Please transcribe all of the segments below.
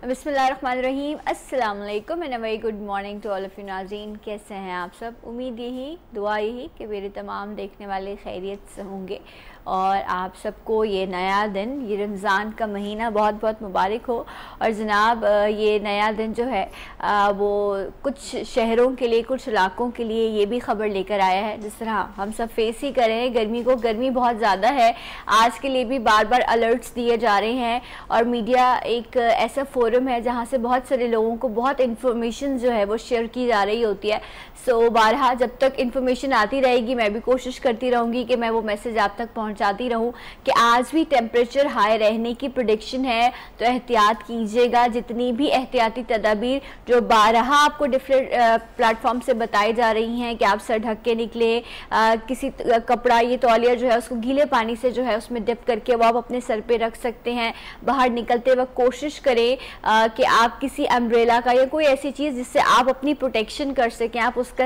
बिस्मिल्लाहिर्रहमानिर्रहीम, अस्सलाम वालेकुम and very good morning to all of you नाज़रीन। कैसे हैं आप सब? उम्मीद यही, दुआ यही कि मेरे तमाम देखने वाले खैरियत से होंगे और आप सबको ये नया दिन, ये रमज़ान का महीना बहुत बहुत मुबारक हो। और जनाब ये नया दिन जो है वो कुछ शहरों के लिए, कुछ इलाकों के लिए ये भी ख़बर लेकर आया है। जिस तरह हम सब फेस ही कर रहे हैं गर्मी को, गर्मी बहुत ज़्यादा है, आज के लिए भी बार बार अलर्ट्स दिए जा रहे हैं। और मीडिया एक ऐसा फोरम है जहाँ से बहुत सारे लोगों को बहुत इन्फॉर्मेशन जो है वो शेयर की जा रही होती है। सो बारहा जब तक इन्फॉर्मेशन आती रहेगी मैं भी कोशिश करती रहूँगी कि मैं वो मैसेज आप तक पहुँचाती रहूँ कि आज भी टेम्परेचर हाई रहने की प्रेडिक्शन है, तो एहतियात कीजिएगा। जितनी भी एहतियाती तदाबीर जो बारहा आपको डिफरेंट प्लेटफॉर्म से बताई जा रही हैं कि आप सर ढक के निकले, किसी कपड़ा, ये तौलिया जो है उसको गीले पानी से जो है उसमें डिप करके वो आप अपने सर पे रख सकते हैं। बाहर निकलते वक्त कोशिश करें कि आप किसी अम्ब्रेला का या कोई ऐसी चीज़ जिससे आप अपनी प्रोटेक्शन कर सकें, आप उसका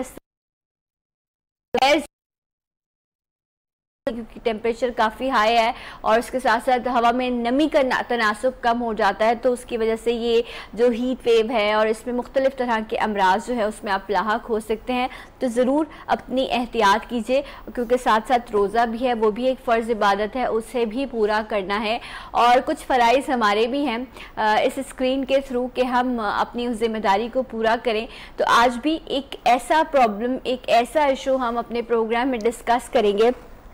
क्योंकि टेम्परेचर काफ़ी हाई है और उसके साथ साथ हवा में नमी का तनासुब कम हो जाता है, तो उसकी वजह से ये जो हीट वेव है और इसमें मुख्तलिफ तरह के अमराज जो है उसमें आप लाहक हो सकते हैं। तो ज़रूर अपनी एहतियात कीजिए, क्योंकि साथ साथ रोज़ा भी है, वो भी एक फ़र्ज़ इबादत है, उसे भी पूरा करना है। और कुछ फ़राइज़ हमारे भी हैं इस स्क्रीन के थ्रू कि हम अपनी उस ज़िम्मेदारी को पूरा करें। तो आज भी एक ऐसा प्रॉब्लम, एक ऐसा इशू हम अपने प्रोग्राम में डिस्कस करेंगे।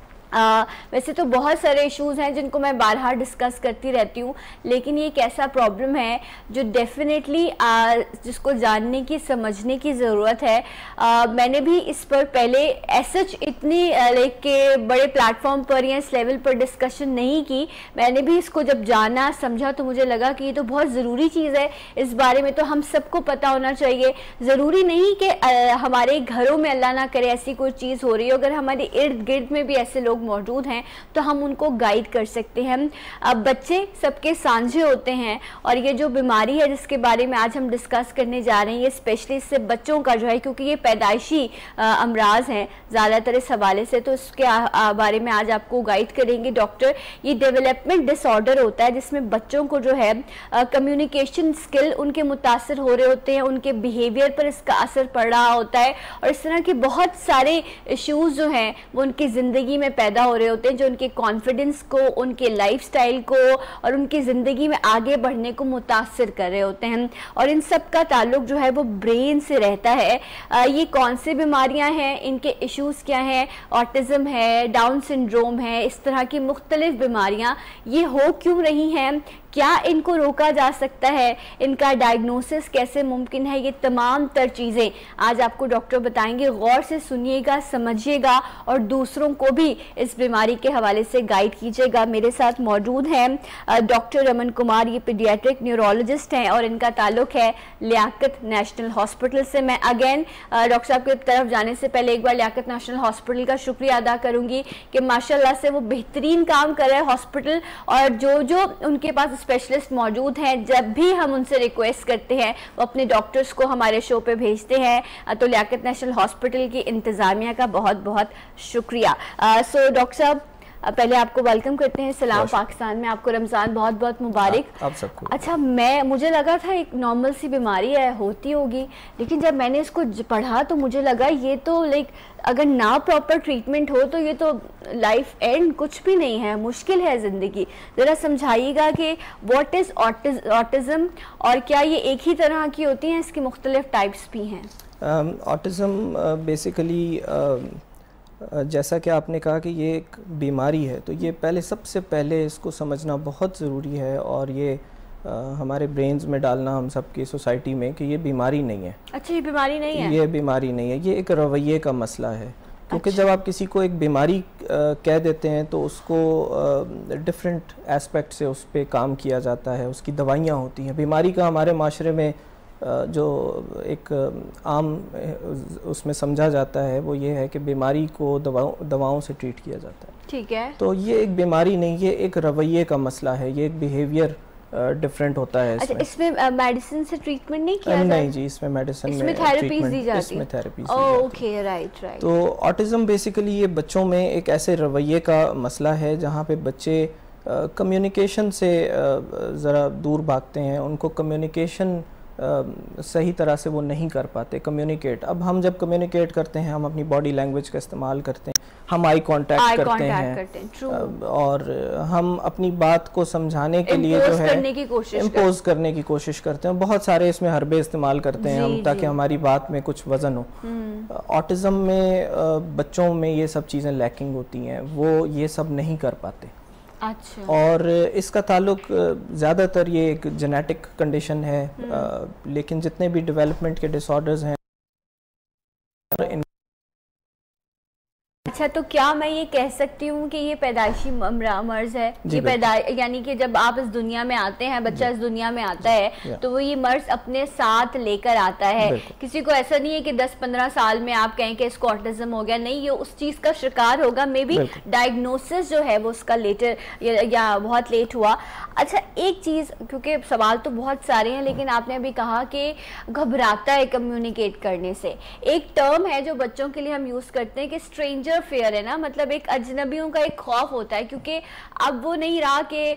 वैसे तो बहुत सारे इश्यूज़ हैं जिनको मैं बारहा डिस्कस करती रहती हूँ, लेकिन ये एक ऐसा प्रॉब्लम है जो डेफिनेटली जिसको जानने की, समझने की ज़रूरत है। मैंने भी इस पर पहले सच इतनी के बड़े प्लेटफॉर्म पर या इस लेवल पर डिस्कशन नहीं की। मैंने भी इसको जब जाना, समझा, तो मुझे लगा कि ये तो बहुत ज़रूरी चीज़ है, इस बारे में तो हम सबको पता होना चाहिए। ज़रूरी नहीं कि हमारे घरों में अल्लाह ना करे ऐसी कोई चीज़ हो रही हो, अगर हमारे इर्द गिर्द में भी ऐसे लोग मौजूद हैं तो हम उनको गाइड कर सकते हैं। अब बच्चे सबके सांझे होते हैं और ये जो बीमारी है जिसके बारे में आज हम डिस्कस करने जा रहे हैं, ये स्पेशली इससे बच्चों का जो है, क्योंकि ये पैदाइशी अमराज हैं ज़्यादातर इस हवाले से, तो इसके बारे में आज आपको गाइड करेंगे डॉक्टर। ये डेवलपमेंट डिसऑर्डर होता है जिसमें बच्चों को जो है कम्युनिकेशन स्किल उनके मुतासर हो रहे होते हैं, उनके बिहेवियर पर इसका असर पड़ रहा होता है और इस तरह के बहुत सारे इश्यूज़ जो हैं वो उनकी ज़िंदगी में पैदा हो रहे होते हैं, जो उनके कॉन्फिडेंस को, उनके लाइफस्टाइल को और उनकी ज़िंदगी में आगे बढ़ने को मुतासर कर रहे होते हैं। और इन सब का ताल्लुक जो है वो ब्रेन से रहता है। ये कौन सी बीमारियां हैं, इनके इश्यूज़ क्या हैं? ऑटिज़म है, डाउन सिंड्रोम है, इस तरह की मुख्तलिफ बीमारियां ये हो क्यों रही हैं, क्या इनको रोका जा सकता है, इनका डायग्नोसिस कैसे मुमकिन है, ये तमाम तर चीज़ें आज आपको डॉक्टर बताएंगे। गौर से सुनिएगा, समझिएगा और दूसरों को भी इस बीमारी के हवाले से गाइड कीजिएगा। मेरे साथ मौजूद हैं डॉक्टर रमन कुमार, ये पीडियाट्रिक न्यूरोलॉजिस्ट हैं और इनका ताल्लुक है लियाकत नेशनल हॉस्पिटल से। मैं अगेन डॉक्टर साहब की तरफ जाने से पहले एक बार लियाकत नेशनल हॉस्पिटल का शुक्रिया अदा करूँगी कि माशाल्लाह से वो बेहतरीन काम कर रहे हैं हॉस्पिटल, और जो उनके पास स्पेशलिस्ट मौजूद हैं, जब भी हम उनसे रिक्वेस्ट करते हैं वो अपने डॉक्टर्स को हमारे शो पे भेजते हैं। तो लियाकत नेशनल हॉस्पिटल की इंतज़ामिया का बहुत बहुत शुक्रिया। सो डॉक्टर साहब, पहले आपको वेलकम करते हैं सलाम पाकिस्तान में, आपको रमज़ान बहुत बहुत मुबारक आप सबको। अच्छा, मुझे लगा था एक नॉर्मल सी बीमारी है, होती होगी, लेकिन जब मैंने इसको पढ़ा तो मुझे लगा ये तो अगर ना प्रॉपर ट्रीटमेंट हो तो ये तो लाइफ एंड कुछ भी नहीं है, मुश्किल है ज़िंदगी। ज़रा समझाइएगा कि व्हाट इज़ ऑटिज़म और क्या ये एक ही तरह की होती हैं, इसकी मुख्तलिफ टाइप्स भी हैं? ऑटिज़म बेसिकली जैसा कि आपने कहा कि ये एक बीमारी है, तो ये सबसे पहले इसको समझना बहुत ज़रूरी है और ये हमारे ब्रेन्स में डालना हम सब की सोसाइटी में कि ये बीमारी नहीं है। अच्छा, ये बीमारी नहीं है? ये बीमारी नहीं है, ये एक रवैये का मसला है। क्योंकि जब आप किसी को एक बीमारी कह देते हैं तो उसको डिफरेंट एस्पेक्ट से उस पर काम किया जाता है, उसकी दवाइयाँ होती हैं। बीमारी का हमारे माशरे में जो एक आम उसमें समझा जाता है वो ये है कि बीमारी को दवाओं से ट्रीट किया जाता है। ठीक है। तो ये एक बीमारी नहीं, ये एक रवैये का मसला है, ये एक बिहेवियर डिफरेंट होता है। अच्छा, इसमें मेडिसिन से ट्रीटमेंट नहीं किया जाता? नहीं जी, इसमें मेडिसिन में थेरेपीज दी जाती है। इसमें थेरेपीज ओके, राइट। तो ऑटिज़म बेसिकली ये बच्चों में एक ऐसे रवैये का मसला है जहाँ पे बच्चे कम्युनिकेशन से ज़रा दूर भागते हैं, उनको कम्युनिकेशन सही तरह से वो नहीं कर पाते कम्युनिकेट। अब हम जब कम्युनिकेट करते हैं हम अपनी बॉडी लैंग्वेज का इस्तेमाल करते हैं, हम आई कांटेक्ट करते हैं और हम अपनी बात को समझाने के लिए जो है इम्पोज करने की कोशिश करते हैं। बहुत सारे इसमें हरबे इस्तेमाल करते हैं हम ताकि हमारी बात में कुछ वजन हो। ऑटिज्म में बच्चों में ये सब चीज़ें लैकिंग होती हैं, वो ये सब नहीं कर पाते। अच्छा। और इसका ताल्लुक ज़्यादातर ये एक जेनेटिक कंडीशन है, लेकिन जितने भी डेवलपमेंट के डिसऑर्डर्स हैं अच्छा, तो क्या मैं ये कह सकती हूँ कि ये पैदाइशी मर्ज है? ये यानी कि जब आप इस दुनिया में आते हैं, बच्चा इस दुनिया में आता है तो वो ये मर्ज अपने साथ लेकर आता है। किसी को ऐसा नहीं है कि 10-15 साल में आप कहें कि इसको ऑटिज्म हो गया, नहीं, ये उस चीज का शिकार होगा। मे बी डायग्नोसिस जो है वो उसका लेटर या बहुत लेट हुआ। अच्छा, एक चीज, क्योंकि सवाल तो बहुत सारे हैं, लेकिन आपने अभी कहा कि घबराता है कम्युनिकेट करने से। एक टर्म है जो बच्चों के लिए हम यूज करते हैं कि स्ट्रेंजर फेयर है ना, मतलब एक अजनबियों का एक खौफ होता है, क्योंकि अब वो नहीं रहा कि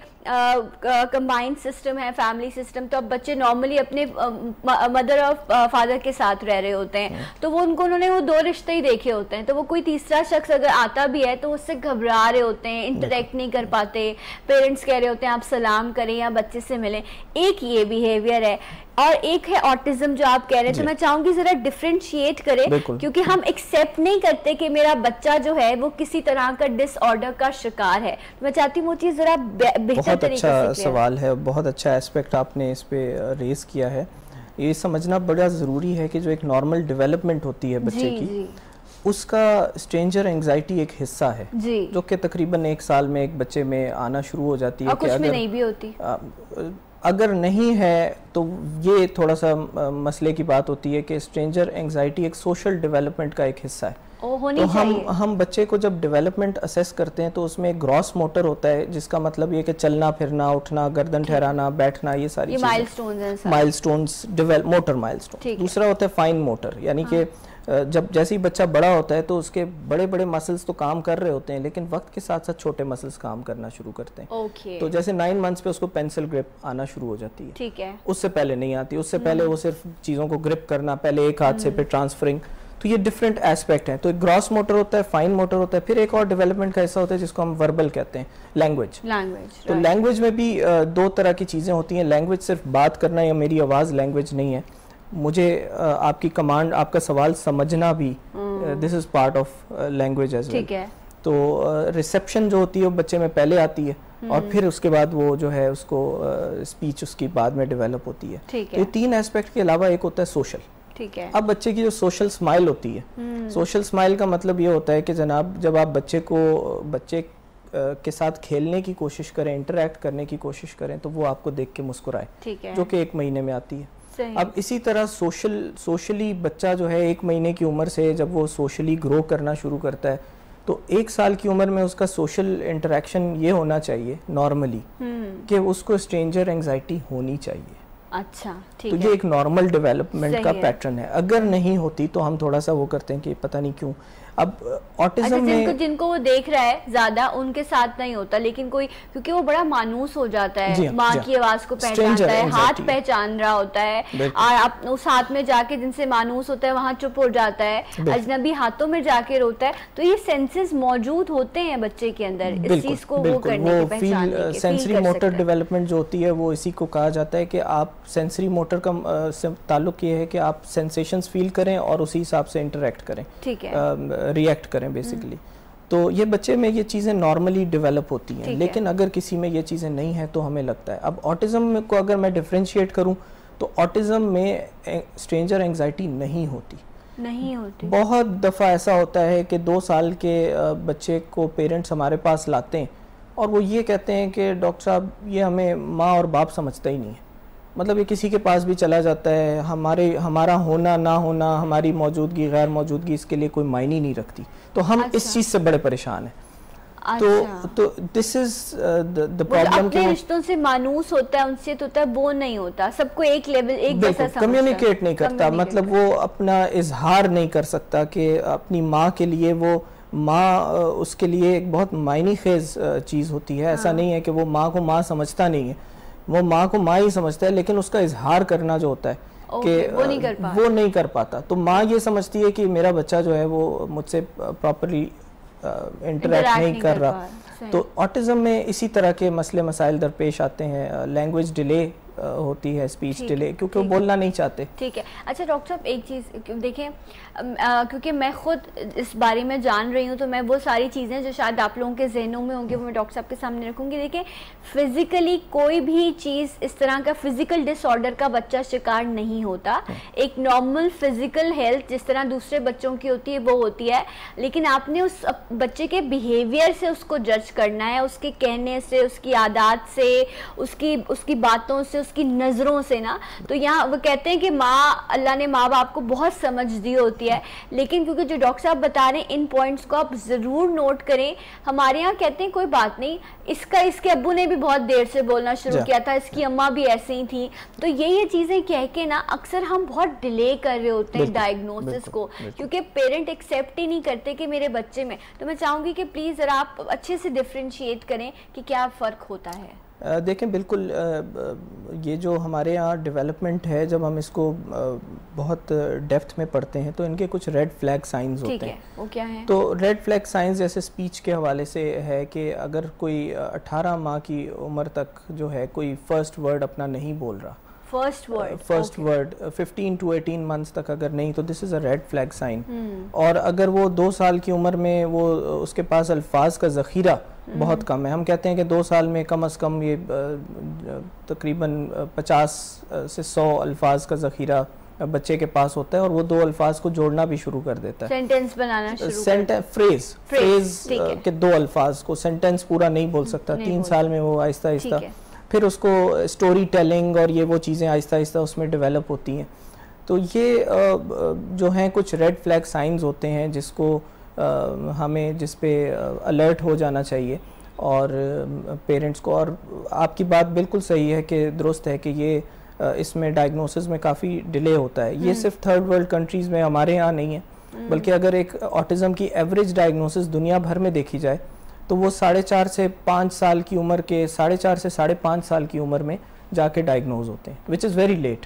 कंबाइंड सिस्टम है, फैमिली सिस्टम, तो अब बच्चे नॉर्मली अपने मदर और फादर के साथ रह रहे होते हैं, तो वो उन्होंने वो 2 रिश्ते ही देखे होते हैं, तो वो कोई तीसरा शख्स अगर आता भी है तो उससे घबरा रहे होते हैं, इंटरेक्ट नहीं कर पाते। पेरेंट्स कह रहे होते हैं आप सलाम करें या बच्चे से मिलें। एक ये बिहेवियर है और एक है ऑटिज्म जो आप कह रहे हैं, तो मैं चाहूंगी जरा डिफरेंशिएट करें, क्योंकि हम एक्सेप्ट नहीं करते कि मेरा बच्चा जो है वो किसी तरह का डिसऑर्डर का शिकार है। मैं चाहती हूँ वो चीज जरा बेहतर बहुत अच्छा सवाल है, बहुत अच्छा एस्पेक्ट आपने इस पे रेस किया है। ये समझना बड़ा ज़रूरी है कि जो एक नॉर्मल डेवलपमेंट होती है बच्चे की, उसका स्ट्रेंजर एंजाइटी एक हिस्सा है जो कि तकरीबन 1 साल में एक बच्चे में आना शुरू हो जाती है। और कुछ में नहीं भी होती। अगर नहीं है तो ये थोड़ा सा मसले की बात होती है कि स्ट्रेंजर एंजाइटी एक सोशल डेवलपमेंट का एक हिस्सा है। तो हम बच्चे को जब डेवलपमेंट असेस करते हैं तो उसमें एक ग्रॉस मोटर होता है, जिसका मतलब ये कि चलना फिरना, उठना, गर्दन ठहराना, बैठना, ये सारी माइलस्टोन्स, मोटर माइलस्टोन। दूसरा होता है फाइन मोटर, यानी कि जब जैसे ही बच्चा बड़ा होता है तो उसके बड़े बड़े मसल्स तो काम कर रहे होते हैं, लेकिन वक्त के साथ साथ छोटे मसल्स काम करना शुरू करते हैं। तो जैसे 9 मंथ्स पे उसको पेंसिल ग्रिप आना शुरू हो जाती है, ठीक है, उससे पहले नहीं आती। उससे पहले वो सिर्फ चीज़ों को ग्रिप करना, पहले एक हाथ से फिर ट्रांसफरिंग। तो ये डिफरेंट एस्पेक्ट हैं। तो एक ग्रॉस मोटर होता है, फाइन मोटर होता है, फिर एक और डेवलपमेंट का हिस्सा होता है जिसको हम वर्बल कहते हैं, लैंग्वेज। तो लैंग्वेज में भी 2 तरह की चीज़ें होती हैं। लैंग्वेज सिर्फ बात करना या मेरी आवाज़ लैंग्वेज नहीं है, मुझे आपकी कमांड, आपका सवाल समझना भी this is part of language as well. तो रिसेप्शन जो होती है वो बच्चे में पहले आती है और फिर उसके बाद वो जो है उसको स्पीच उसकी बाद में डेवलप होती है। तो ये 3 एस्पेक्ट के अलावा एक होता है सोशल। ठीक है। अब बच्चे की जो सोशल स्माइल होती है, सोशल स्माइल का मतलब ये होता है कि जनाब जब आप बच्चे के साथ खेलने की कोशिश करें, इंटरेक्ट करने की कोशिश करें, तो वो आपको देख के मुस्कुराए, जो कि 1 महीने में आती है। अब इसी तरह सोशली बच्चा जो है 1 महीने की उम्र से जब वो सोशली ग्रो करना शुरू करता है तो 1 साल की उम्र में उसका सोशल इंटरेक्शन ये होना चाहिए नॉर्मली कि उसको स्ट्रेंजर एंजाइटी होनी चाहिए। अच्छा, ठीक तो ये एक नॉर्मल डेवलपमेंट का पैटर्न है। अगर नहीं होती तो हम थोड़ा सा वो करते हैं कि पता नहीं क्यों। अब ऑटिज्म में जिनको वो देख रहा है ज्यादा उनके साथ नहीं होता, लेकिन कोई क्योंकि वो बड़ा मानूस हो जाता है, माँ की आवाज को पहचानता है, हाथ पहचान रहा होता है, और आप उस हाथ में जाके जिनसे मानूस होता है वहां चुप हो जाता है, अजनबी हाथों में जाके रोता है। तो ये सेंसेस मौजूद होते हैं बच्चे के अंदर, इस चीज को वो करने की, पहचानने की, सेंसरी मोटर डेवलपमेंट जो होती है वो इसी को कहा जाता है कि आप सेंसरी मोटर का ताल्लुक ये है कि आप सेंसेशंस फील करें और उसी हिसाब से इंटरेक्ट करें, ठीक है, रिएक्ट करें बेसिकली। तो ये बच्चे में ये चीज़ें नॉर्मली डेवलप होती हैं, लेकिन अगर किसी में ये चीज़ें नहीं हैं तो हमें लगता है। अब ऑटिज्म को अगर मैं डिफरेंशिएट करूं तो ऑटिज्म में स्ट्रेंजर एंजाइटी नहीं होती। बहुत दफ़ा ऐसा होता है कि 2 साल के बच्चे को पेरेंट्स हमारे पास लाते हैं और वो ये कहते हैं कि डॉक्टर साहब ये हमें माँ और बाप समझता ही नहीं है, मतलब ये किसी के पास भी चला जाता है, हमारा होना ना होना, हमारी मौजूदगी गैर मौजूदगी इसके लिए कोई मायने नहीं रखती। तो हम इस चीज़ से बड़े परेशान हैं। तो दिस इज द प्रॉब्लम कि रिश्तों से मानूस होता है, उनसे तो होता है, वो नहीं होता, सबको एक लेवल एक जैसा समझता है, कम्युनिकेट नहीं करता, मतलब वो अपना इजहार नहीं कर सकता कि अपनी माँ के लिए वो माँ उसके लिए एक बहुत मायनी खेज चीज़ होती है। ऐसा नहीं है कि वो माँ को माँ समझता नहीं है, वो माँ को माँ ही समझता है, लेकिन उसका इजहार करना जो होता है कि वो नहीं कर पाता। तो माँ ये समझती है कि मेरा बच्चा जो है वो मुझसे प्रॉपरली इंटरेक्ट नहीं कर रहा। तो ऑटिज्म में इसी तरह के मसले मसाइल दरपेश आते हैं। लैंग्वेज डिले होती है, स्पीच डिले, क्योंकि वो बोलना नहीं चाहते। ठीक है। अच्छा डॉक्टर साहब, एक चीज़ देखें, क्योंकि मैं खुद इस बारे में जान रही हूँ, तो मैं वो सारी चीज़ें जो शायद आप लोगों के जहनों में होंगी वो मैं डॉक्टर साहब के सामने रखूँगी। देखें, फिज़िकली कोई भी चीज़ इस तरह का फिज़िकल डिसऑर्डर का बच्चा शिकार नहीं होता। एक नॉर्मल फिज़िकल हेल्थ जिस तरह दूसरे बच्चों की होती है वो होती है, लेकिन आपने उस बच्चे के बिहेवियर से उसको जज करना है, उसके कहने से, उसकी आदत से, उसकी बातों से, उसकी नज़रों से ना। तो यहाँ वो कहते हैं कि माँ, अल्लाह ने माँ बाप को बहुत समझ दी होती है, लेकिन क्योंकि जो डॉक्टर साहब बता रहे हैं इन पॉइंट्स को आप ज़रूर नोट करें। हमारे यहाँ कहते हैं कोई बात नहीं, इसके अब्बू ने भी बहुत देर से बोलना शुरू किया था, इसकी अम्मा भी ऐसे ही थी। तो ये चीज़ें कह के ना अक्सर हम बहुत डिले कर रहे होते हैं डायग्नोसिस को, क्योंकि पेरेंट एक्सेप्ट ही नहीं करते कि मेरे बच्चे में। तो मैं चाहूँगी कि प्लीज़ ज़रा आप अच्छे से डिफ्रेंशिएट करें कि क्या फ़र्क होता है। देखें, बिल्कुल ये जो हमारे यहाँ डेवलपमेंट है, जब हम इसको बहुत डेप्थ में पढ़ते हैं तो इनके कुछ रेड फ्लैग साइंस होते हैं। वो क्या है? तो रेड फ्लैग साइंस जैसे स्पीच के हवाले से है कि अगर कोई 18 माह की उम्र तक जो है कोई फर्स्ट वर्ड अपना नहीं बोल रहा, फर्स्ट वर्ड 15 to 18 मंथ्स तक अगर नहीं, तो this is a red flag sign. और अगर वो 2 साल की उम्र में वो उसके पास अल्फाज का ज़ख़ीरा बहुत कम है, हम कहते हैं कि 2 साल में कम अज़ कम ये तकरीबन 50 से 100 अल्फाज का ज़ख़ीरा बच्चे के पास होता है, और वो 2 अल्फाज को जोड़ना भी शुरू कर देता है, सेंटेंस बनाना शुरू, फ्रेज के 2 अल्फाज को, सेंटेंस पूरा नहीं बोल सकता। 3 साल में वो आहिस्ता आहिस्ता फिर उसको स्टोरी टेलिंग और ये वो चीज़ें आहिस्ता आहिस्ता उसमें डेवलप होती हैं। तो ये जो हैं कुछ रेड फ्लैग साइंस होते हैं जिसको हमें जिस पे अलर्ट हो जाना चाहिए और पेरेंट्स को। और आपकी बात बिल्कुल सही है कि दुरुस्त है कि ये इसमें डायग्नोसिस में काफ़ी डिले होता है। ये सिर्फ थर्ड वर्ल्ड कंट्रीज़ में, हमारे यहाँ नहीं है, बल्कि अगर एक ऑटिज़म की एवरेज डायग्नोसिस दुनिया भर में देखी जाए तो वो 4.5 से 5 साल की उम्र के 4.5 से 5.5 साल की उम्र में जाके डायग्नोज होते हैं, विच इज़ वेरी लेट,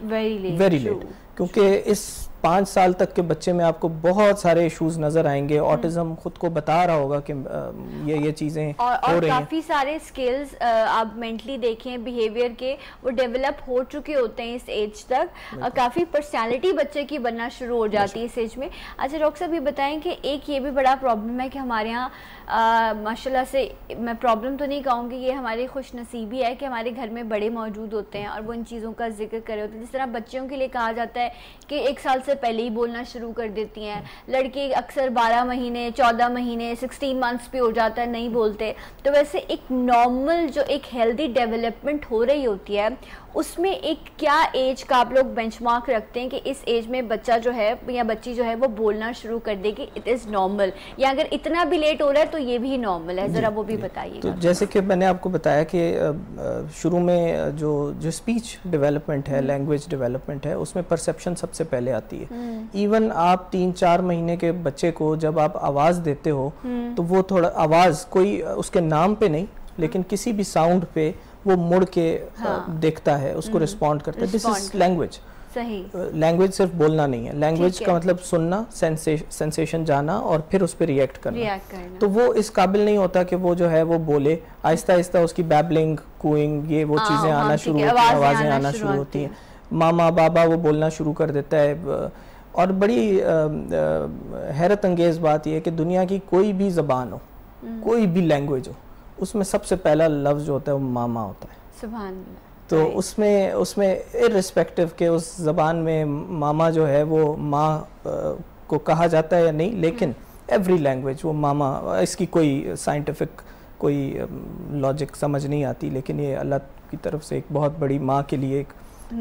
क्योंकि इस 5 साल तक के बच्चे में आपको बहुत सारे इश्यूज नजर आएंगे। ऑटिज्म खुद को बता रहा होगा कि ये चीजें हो रही हैं। काफी सारे स्किल्स आप मेंटली देखें, बिहेवियर के, वो डेवलप हो चुके होते हैं इस एज तक। काफी पर्सनालिटी बच्चे की बनना शुरू हो जाती है इस एज में। अच्छा डॉक्टर साहब, ये बताएं कि एक ये भी बड़ा प्रॉब्लम है कि हमारे यहाँ माशाल्लाह से, मैं प्रॉब्लम तो नहीं कहूँगी, ये हमारी खुशनसीबी है कि हमारे घर में बड़े मौजूद होते हैं और वो इन चीज़ों का जिक्र करे होते हैं। जिस तरह बच्चियों के लिए कहा जाता है कि 1 साल से पहले ही बोलना शुरू कर देती हैं, लड़के अक्सर 12 महीने 14 महीने 16 मंथ्स पे हो जाता है नहीं बोलते। तो वैसे एक नॉर्मल जो एक हेल्दी डेवलपमेंट हो रही होती है उसमें एक क्या एज का आप लोग बेंचमार्क रखते हैं कि इस एज में बच्चा जो है या बच्ची जो है वो बोलना शुरू कर देगी, इट इज़ नॉर्मल, या अगर इतना भी लेट हो रहा है तो ये भी नॉर्मल है? ज़रा वो भी बताइए। तो जैसे कि मैंने आपको बताया कि शुरू में जो स्पीच डेवलपमेंट है, लैंग्वेज डेवलपमेंट है, उसमें परसेप्शन सबसे पहले आती है। इवन आप 3-4 महीने के बच्चे को जब आप आवाज़ देते हो तो वो थोड़ा आवाज़ कोई उसके नाम पे नहीं, लेकिन किसी भी साउंड पे वो मुड़ के देखता है, उसको रिस्पॉन्ड करता है। This is language. सही। लैंग्वेज सिर्फ बोलना नहीं है, लैंग्वेज का मतलब सुनना, सेंसेशन जाना और फिर और रिएक्ट करना। तो वो इस काबिल नहीं होता कि वो जो है वो बोले। आहिस्ता आहिस्ता उसकी बैबलिंग, कूइंग, ये वो चीज़ें आना शुरू होती हैं, आवाज़ें आना शुरू होती हैं, मामा बाबा वो बोलना शुरू कर देता है। और बड़ी हैरत अंगेज़ बात यह है कि दुनिया की कोई भी ज़बान हो, कोई भी लैंग्वेज हो, उसमें सबसे पहला लफ्ज़ जो होता है वो मामा होता है। सुभान अल्लाह। तो उसमें इर्रिस्पेक्टिव के उस ज़बान में मामा जो है वो माँ को कहा जाता है या नहीं, लेकिन एवरी लैंग्वेज वो मामा, इसकी कोई साइंटिफिक कोई लॉजिक समझ नहीं आती, लेकिन ये अल्लाह की तरफ से एक बहुत बड़ी माँ के लिए एक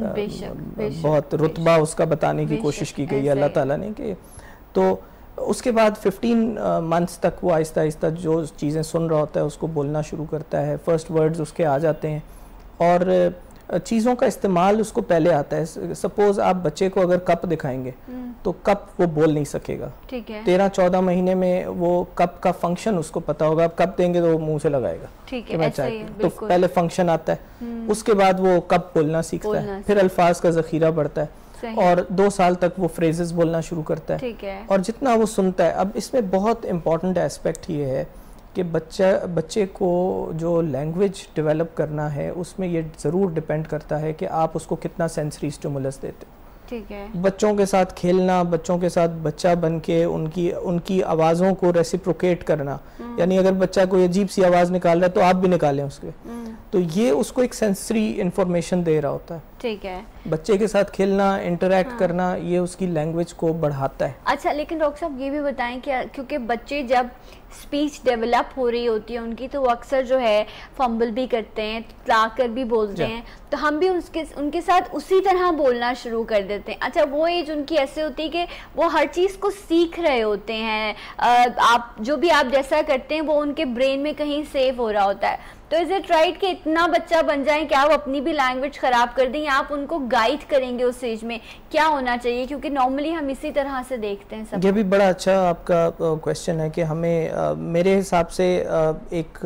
बहुत रुतबा उसका बताने की कोशिश की गई है अल्लाह ताला ने। कि तो उसके बाद 15 मंथ्स तक वो आहिस्ता आहिस्ता जो चीज़ें सुन रहा होता है उसको बोलना शुरू करता है, फर्स्ट वर्ड्स उसके आ जाते हैं। और चीज़ों का इस्तेमाल उसको पहले आता है। सपोज आप बच्चे को अगर कप दिखाएंगे तो कप वो बोल नहीं सकेगा, ठीक है। 13-14 महीने में वो कप का फंक्शन उसको पता होगा। आप कप देंगे तो वो मुंह से लगाएगा, ठीक है, ऐसे ही, तो पहले फंक्शन आता है, उसके बाद वो कप बोलना सीखता है, फिर अल्फाज का जखीरा बढ़ता है और 2 साल तक वो फ्रेजेस बोलना शुरू करता है, ठीक है। और जितना वो सुनता है। अब इसमें बहुत इंपॉर्टेंट एस्पेक्ट ये है कि बच्चे को जो लैंग्वेज डेवलप करना है उसमें ये ज़रूर डिपेंड करता है कि आप उसको कितना सेंसरी स्टिमुलस देते हो, ठीक है। बच्चों के साथ खेलना, बच्चों के साथ बच्चा बन के उनकी आवाज़ों को रेसिप्रोकेट करना, यानी अगर बच्चा कोई अजीब सी आवाज़ निकाल रहा है तो आप भी निकालें उसके, तो ये उसको एक सेंसरी इंफॉर्मेशन दे रहा होता है, ठीक है। बच्चे के साथ खेलना, इंटरेक्ट करना, ये उसकी लैंग्वेज को बढ़ाता है। अच्छा, लेकिन डॉक्टर साहब ये भी बताएं कि क्योंकि बच्चे जब स्पीच डेवलप हो रही होती है उनकी, तो वो अक्सर जो है फंबल भी करते हैं, तलाकर भी बोलते हैं, तो हम भी उनके साथ उसी तरह बोलना शुरू कर देते हैं। अच्छा, वो एज उनकी ऐसे होती है कि वो हर चीज़ को सीख रहे होते हैं, आप जो भी आप जैसा करते हैं वो उनके ब्रेन में कहीं सेव हो रहा होता है, तो इज इट राइट कि इतना बच्चा बन जाए कि आप अपनी भी लैंग्वेज खराब कर दें, या आप उनको गाइड करेंगे उस एज में, क्या होना चाहिए? क्योंकि नॉर्मली हम इसी तरह से देखते हैं सब। ये भी बड़ा अच्छा आपका क्वेश्चन है कि हमें मेरे हिसाब से एक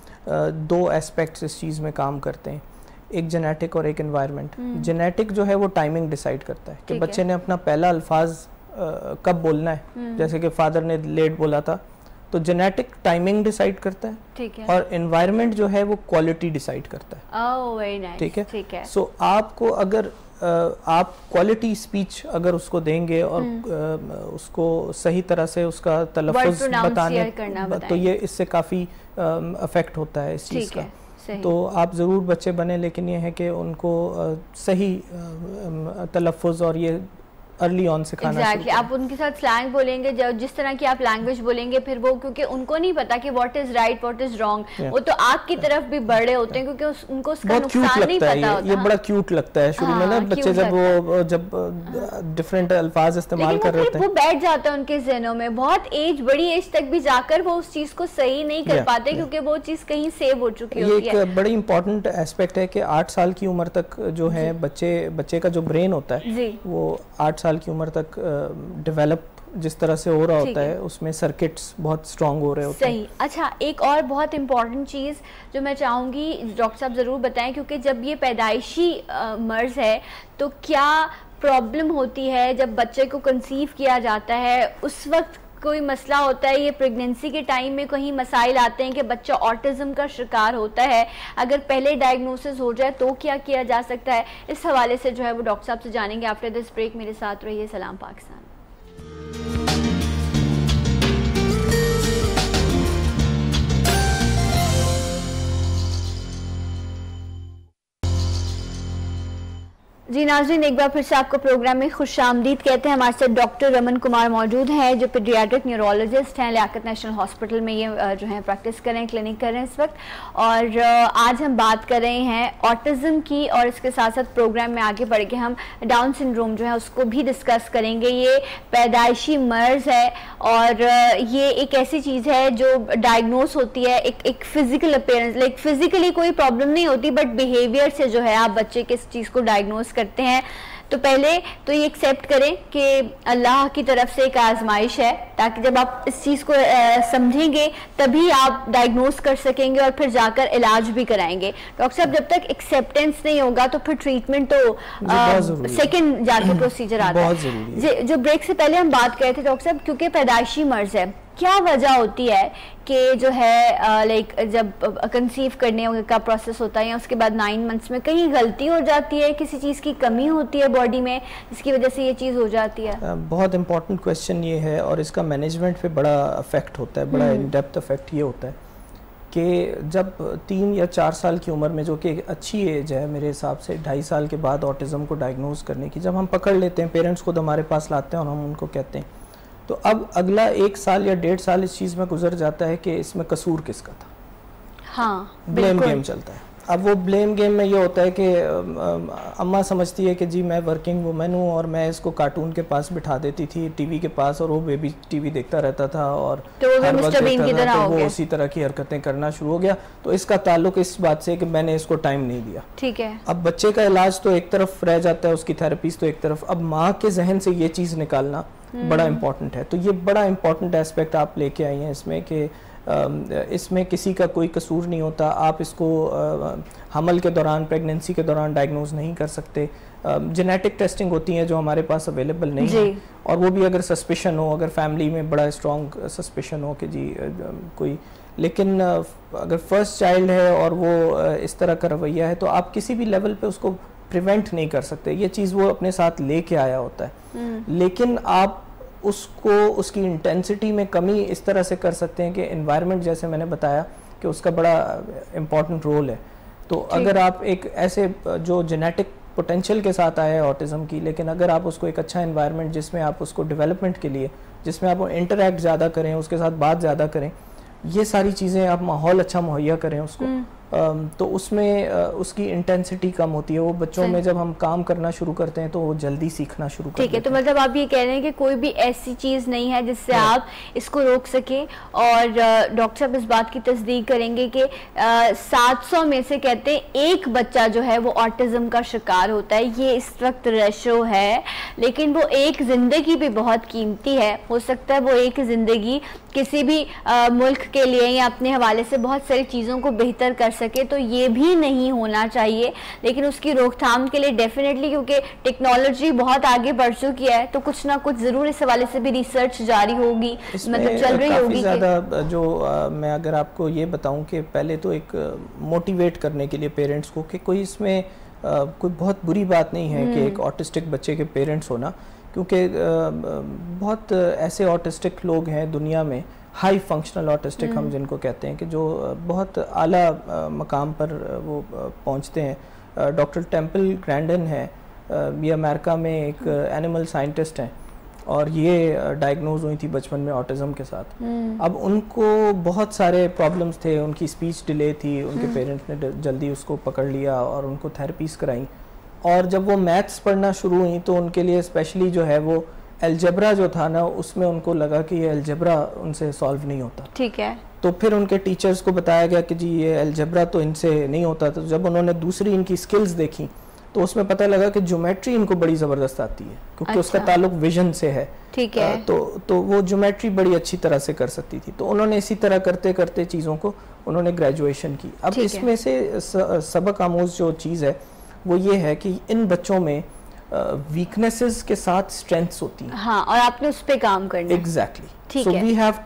2 एस्पेक्ट्स इस चीज़ में काम करते हैं, एक जेनेटिक और एक एनवायरनमेंट। जेनेटिक जो है वो टाइमिंग डिसाइड करता है कि बच्चे ने अपना पहला अल्फाज कब बोलना है, जैसे कि फादर ने लेट बोला था, तो जेनेटिक टाइमिंग डिसाइड करता है, ठीक है, और एनवायरनमेंट जो है वो क्वालिटी डिसाइड करता है। ओह वेरी नाइस, ठीक है, ठीक है। सो आपको अगर आप क्वालिटी स्पीच अगर उसको देंगे और उसको सही तरह से उसका तलफ़ुज़ बताने, तो ये इससे काफ़ी अफेक्ट होता है इस चीज़ का। तो आप ज़रूर बच्चे बने, लेकिन ये है कि उनको सही तलफ़ुज़ और ये अर्ली ऑन सिखाना। एग्जैक्टली, आप उनके साथ स्लैंग बोलेंगे, जिस तरह की आप लैंग्वेज बोलेंगे, फिर वो, क्योंकि उनको नहीं पता कि what is right what is wrong, वो तो आपकी तरफ भी बढ़ रहे होते हैं क्योंकि उनको उसका नुकसान नहीं पता होता। ये बड़ा क्यूट लगता है शुरू में ना, बच्चे जब डिफरेंट अल्फाज इस्तेमाल कर रहे होते हैं, वो बैठ जाता है उनके ज़हनों में, बहुत बड़ी एज तक भी जाकर वो उस चीज को सही नहीं कर पाते क्योंकि वो चीज कहीं सेव हो चुकी होती है। ये एक बड़ी इंपॉर्टेंट एस्पेक्ट है कि 8 साल की उम्र तक जो है बच्चे का जो ब्रेन होता है वो 8 साल की उम्र तक डेवलप जिस तरह से हो रहा होता है, उसमें सर्किट्स बहुत स्ट्रांग हो रहे होते हैं। सही। अच्छा, एक और बहुत इंपॉर्टेंट चीज़ जो मैं चाहूँगी डॉक्टर साहब ज़रूर बताएं, क्योंकि जब ये पैदाइशी मर्ज़ है तो क्या प्रॉब्लम होती है जब बच्चे को कंसीव किया जाता है, उस वक्त कोई मसला होता है, ये प्रेगनेंसी के टाइम में कहीं मसाइल आते हैं कि बच्चा ऑटिज्म का शिकार होता है, अगर पहले डायग्नोसिस हो जाए तो क्या किया जा सकता है? इस हवाले से जो है वो डॉक्टर साहब से जानेंगे आफ्टर दिस ब्रेक। मेरे साथ रहिए। सलाम पाकिस्तान। जी नाज़रीन, एक बार फिर से आपको प्रोग्राम में खुशामदीद कहते हैं। हमारे साथ डॉक्टर रमन कुमार मौजूद हैं जो पीडियाट्रिक न्यूरोलॉजिस्ट हैं, लियाकत नेशनल हॉस्पिटल में ये जो है प्रैक्टिस कर रहे हैं, क्लिनिक कर रहे हैं इस वक्त। और आज हम बात कर रहे हैं ऑटिज़म की, और इसके साथ साथ प्रोग्राम में आगे बढ़ के हम डाउन सिंड्रोम जो है उसको भी डिस्कस करेंगे। ये पैदाइशी मर्ज़ है और ये एक ऐसी चीज़ है जो डायग्नोस होती है, एक फिजिकल अपीयरेंस, लाइक फिजिकली कोई प्रॉब्लम नहीं होती, बट बिहेवियर से जो है आप बच्चे के इस चीज़ को डायग्नोस करते हैं। तो पहले तो ये एक्सेप्ट करें कि अल्लाह की तरफ से एक आजमाइश है, ताकि जब आप इस चीज़ को समझेंगे तभी आप डायग्नोस कर सकेंगे और फिर जाकर इलाज भी कराएंगे। डॉक्टर साहब, जब तक एक्सेप्टेंस नहीं होगा तो फिर ट्रीटमेंट तो सेकंड जाके प्रोसीजर आता है। जो ब्रेक से पहले हम बात कर रहे थे डॉक्टर साहब, क्योंकि पैदाइशी मर्ज है, क्या वजह होती है कि जो है लाइक जब कंसीव करने का प्रोसेस होता है या उसके बाद 9 मंथ्स में कहीं गलती हो जाती है, किसी चीज़ की कमी होती है बॉडी में जिसकी वजह से ये चीज़ हो जाती है? बहुत इंपॉर्टेंट क्वेश्चन ये है, और इसका मैनेजमेंट पे बड़ा अफेक्ट होता है, बड़ा इन डेप्थ अफेक्ट ये होता है कि जब 3 या 4 साल की उम्र में, जो कि अच्छी एज है मेरे हिसाब से, 2.5 साल के बाद ऑटिज़म को डायग्नोज करने की, जब हम पकड़ लेते हैं, पेरेंट्स खुद हमारे पास लाते हैं और हम उनको कहते हैं, तो अब अगला 1 साल या 1.5 साल इस चीज़ में गुजर जाता है कि इसमें कसूर किसका था। हाँ, ब्लेम गेम चलता है। अब वो ब्लेम गेम में ये होता है कि अम्मा समझती है कि जी मैं वर्किंग वुमेन हूँ और मैं इसको कार्टून के पास बिठा देती थी, टीवी के पास, और वो बेबी टीवी देखता रहता था और तो हर वक्त देखता था, तो वो गया। उसी तरह की हरकतें करना शुरू हो गया। तो इसका ताल्लुक इस बात से कि मैंने इसको टाइम नहीं दिया। ठीक है। अब बच्चे का इलाज तो एक तरफ रह जाता है, उसकी थेरेपीज तो एक तरफ, अब माँ के जहन से ये चीज़ निकालना बड़ा इम्पोर्टेंट है। तो ये बड़ा इम्पोर्टेंट एस्पेक्ट आप लेके आई हैं इसमें कि इसमें किसी का कोई कसूर नहीं होता। आप इसको हमल के दौरान, प्रेगनेंसी के दौरान डायग्नोज नहीं कर सकते। जेनेटिक टेस्टिंग होती हैं जो हमारे पास अवेलेबल नहीं है, और वो भी अगर सस्पिशन हो, अगर फैमिली में बड़ा स्ट्रॉन्ग सस्पिशन हो कि जी कोई, लेकिन अगर फर्स्ट चाइल्ड है और वो इस तरह का रवैया है तो आप किसी भी लेवल पे उसको प्रिवेंट नहीं कर सकते। ये चीज़ वो अपने साथ लेके आया होता है, लेकिन आप उसको उसकी इंटेंसिटी में कमी इस तरह से कर सकते हैं कि एनवायरनमेंट, जैसे मैंने बताया कि उसका बड़ा इम्पॉर्टेंट रोल है। तो अगर आप एक ऐसे जो जेनेटिक पोटेंशियल के साथ आया है ऑटिज़म की, लेकिन अगर आप उसको एक अच्छा एनवायरनमेंट जिसमें आप उसको डेवलपमेंट के लिए, जिसमें आप इंटरेक्ट ज़्यादा करें, उसके साथ बात ज़्यादा करें, ये सारी चीज़ें आप माहौल अच्छा मुहैया करें उसको, तो उसमें उसकी इंटेंसिटी कम होती है। वो बच्चों में जब हम काम करना शुरू करते हैं तो वो जल्दी सीखना शुरू करते हैं। ठीक है, तो मतलब आप ये कह रहे हैं कि कोई भी ऐसी चीज़ नहीं है जिससे आप इसको रोक सकें, और डॉक्टर साहब इस बात की तस्दीक करेंगे कि 700 में से कहते हैं एक बच्चा जो है वो ऑटिज्म का शिकार होता है। ये इस वक्त रेशो है, लेकिन वो एक ज़िंदगी भी बहुत कीमती है। हो सकता है वो एक ज़िंदगी किसी भी मुल्क के लिए या अपने हवाले से बहुत सारी चीज़ों को बेहतर कर सके, तो ये भी नहीं होना चाहिए। लेकिन उसकी रोकथाम के लिए डेफिनेटली, क्योंकि टेक्नोलॉजी बहुत आगे बढ़ चुकी है, तो कुछ ना कुछ ज़रूर इस हवाले से भी रिसर्च जारी होगी, मतलब चल रही होगी। ज़्यादा जो मैं अगर आपको ये बताऊं कि पहले तो एक मोटिवेट करने के लिए पेरेंट्स को कि कोई इसमें कोई बहुत बुरी बात नहीं है कि एक ऑटिस्टिक बच्चे के पेरेंट्स होना, क्योंकि बहुत ऐसे ऑटिस्टिक लोग हैं दुनिया में, हाई फंक्शनल ऑटिस्टिक हम जिनको कहते हैं, कि जो बहुत आला मकाम पर वो पहुंचते हैं। डॉक्टर टेम्पल ग्रैंडन है, ये अमेरिका में एक एनिमल साइंटिस्ट हैं, और ये डायग्नोज हुई थी बचपन में ऑटिज़म के साथ। अब उनको बहुत सारे प्रॉब्लम्स थे, उनकी स्पीच डिले थी, उनके पेरेंट्स ने जल्दी उसको पकड़ लिया और उनको थेरेपीज कराई, और जब वो मैथ्स पढ़ना शुरू हुई तो उनके लिए स्पेशली जो है वो अलजेब्रा जो था ना, उसमें उनको लगा कि ये अलजेब्रा उनसे सॉल्व नहीं होता। ठीक है। तो फिर उनके टीचर्स को बताया गया कि जी ये अलजेब्रा तो इनसे नहीं होता। तो जब उन्होंने दूसरी इनकी स्किल्स देखी तो उसमें पता लगा कि ज्योमेट्री इनको बड़ी ज़बरदस्त आती है, क्योंकि उसका ताल्लुक विजन से है। ठीक है। तो वो ज्योमेट्री बड़ी अच्छी तरह से कर सकती थी। तो उन्होंने इसी तरह करते करते चीज़ों को उन्होंने ग्रेजुएशन की। अब इसमें से सबक आमूज जो चीज़ है वो ये है कि इन बच्चों में वीकनेसेस के साथ स्ट्रेंथ्स होती हैं। हाँ, और आपने उस पे काम करना है। Exactly. So we have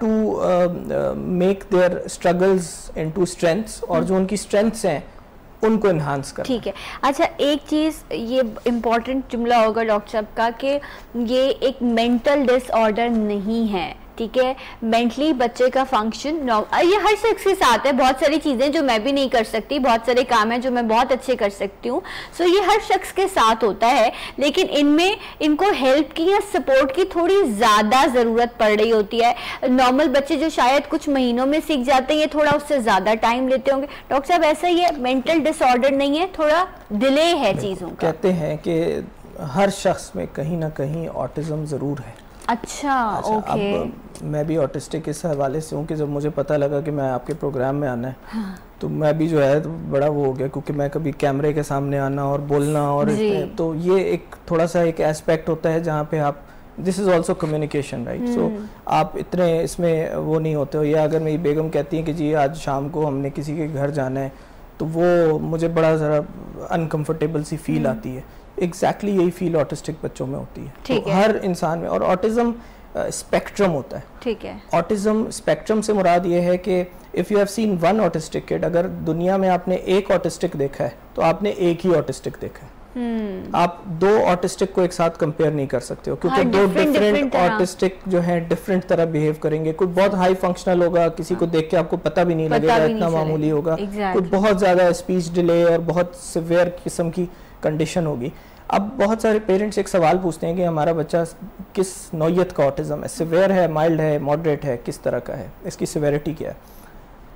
to make their struggles into strengths, और जो उनकी स्ट्रेंथ्स हैं उनको इन्हांस करना। ठीक है। अच्छा, एक चीज़ ये इम्पॉर्टेंट जुमला होगा डॉक्टर साहब का कि ये एक मेंटल डिसऑर्डर नहीं है। ठीक है, मेंटली बच्चे का फंक्शन ये हर शख्स के साथ है। बहुत सारी चीज़ें जो मैं भी नहीं कर सकती, बहुत सारे काम हैं जो मैं बहुत अच्छे कर सकती हूँ, सो ये हर शख्स के साथ होता है, लेकिन इनमें इनको हेल्प की या सपोर्ट की थोड़ी ज़्यादा ज़रूरत पड़ रही होती है। नॉर्मल बच्चे जो शायद कुछ महीनों में सीख जाते हैं, ये थोड़ा उससे ज़्यादा टाइम लेते होंगे। डॉक्टर साहब ऐसा ही है, मेंटल डिसऑर्डर नहीं है, थोड़ा डिले है चीज़ों का। कहते हैं कि हर शख्स में कहीं ना कहीं ऑटिज़म ज़रूर है। अच्छा, ओके। अब मैं भी ऑटिस्टिक इस हवाले से हूँ कि जब मुझे पता लगा कि मैं आपके प्रोग्राम में आना है, हाँ। तो मैं भी जो है तो बड़ा वो हो गया, क्योंकि मैं कभी कैमरे के सामने आना और बोलना, और तो ये एक थोड़ा सा एक एस्पेक्ट होता है जहाँ पे आप, this is also communication, right. So आप इतने इसमें वो नहीं होते हो। या अगर मेरी बेगम कहती है कि जी आज शाम को हमने किसी के घर जाना है, तो वो मुझे बड़ा ज़रा अनकम्फर्टेबल सी फील आती है। एग्जैक्टली यही फील ऑटिस्टिक बच्चों में होती है। तो हर इंसान में, और ऑटिज्म स्पेक्ट्रम होता है। ठीक है। ऑटिज्म स्पेक्ट्रम से मुराद ये है कि if you have seen one autistic kid, अगर दुनिया में आपने एक ऑटिस्टिक देखा है तो आपने एक ही ऑटिस्टिक देखा है। आप दो ऑटिस्टिक को एक साथ कंपेयर नहीं कर सकते हो, क्योंकि दो डिफरेंट ऑटिस्टिक जो है डिफरेंट तरह बिहेव करेंगे। कोई बहुत हाई फंक्शनल होगा, किसी को देख के आपको पता भी नहीं लगेगा, इतना मामूली होगा। कोई बहुत ज़्यादा स्पीच डिले और बहुत सिवियर किस्म की कंडीशन होगी। अब बहुत सारे पेरेंट्स एक सवाल पूछते हैं कि हमारा बच्चा किस नौयत का ऑटिज़म है, सिवियर है, माइल्ड है, मॉडरेट है, किस तरह का है, इसकी सिवियरिटी क्या है।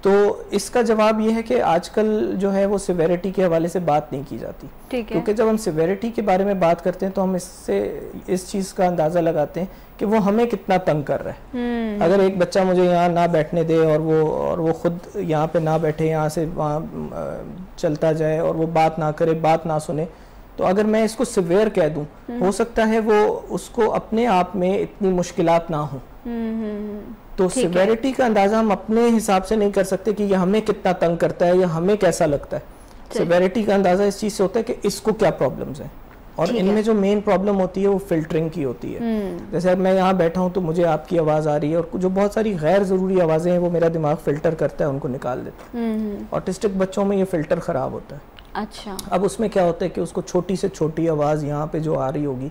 तो इसका जवाब ये है कि आजकल जो है वो सिवेरिटी के हवाले से बात नहीं की जाती, क्योंकि जब हम सिवेरिटी के बारे में बात करते हैं तो हम इससे इस चीज़ का अंदाज़ा लगाते हैं कि वो हमें कितना तंग कर रहा है। अगर एक बच्चा मुझे यहाँ ना बैठने दे और वो खुद यहाँ पे ना बैठे, यहाँ से वहाँ चलता जाए और वो बात ना करे, बात ना सुने, तो अगर मैं इसको सिवियर कह दूं, हो सकता है वो उसको अपने आप में इतनी मुश्किलात ना हो। तो सिवेरिटी का अंदाजा हम अपने हिसाब से नहीं कर सकते कि ये हमें कितना तंग करता है या हमें कैसा लगता है। सिवेरिटी का अंदाजा इस चीज से होता है कि इसको क्या प्रॉब्लम्स हैं, और इनमें जो मेन प्रॉब्लम होती है वो फिल्टरिंग की होती है। जैसे अब मैं यहाँ बैठा हूँ तो मुझे आपकी आवाज़ आ रही है, और जो बहुत सारी गैर ज़रूरी आवाज़ें हैं वो मेरा दिमाग फिल्टर करता है, उनको निकाल देता है। ऑटिस्टिक बच्चों में ये फिल्टर ख़राब होता है। अच्छा। अब उसमें क्या होता है कि उसको छोटी से छोटी आवाज़ यहाँ पे जो आ रही होगी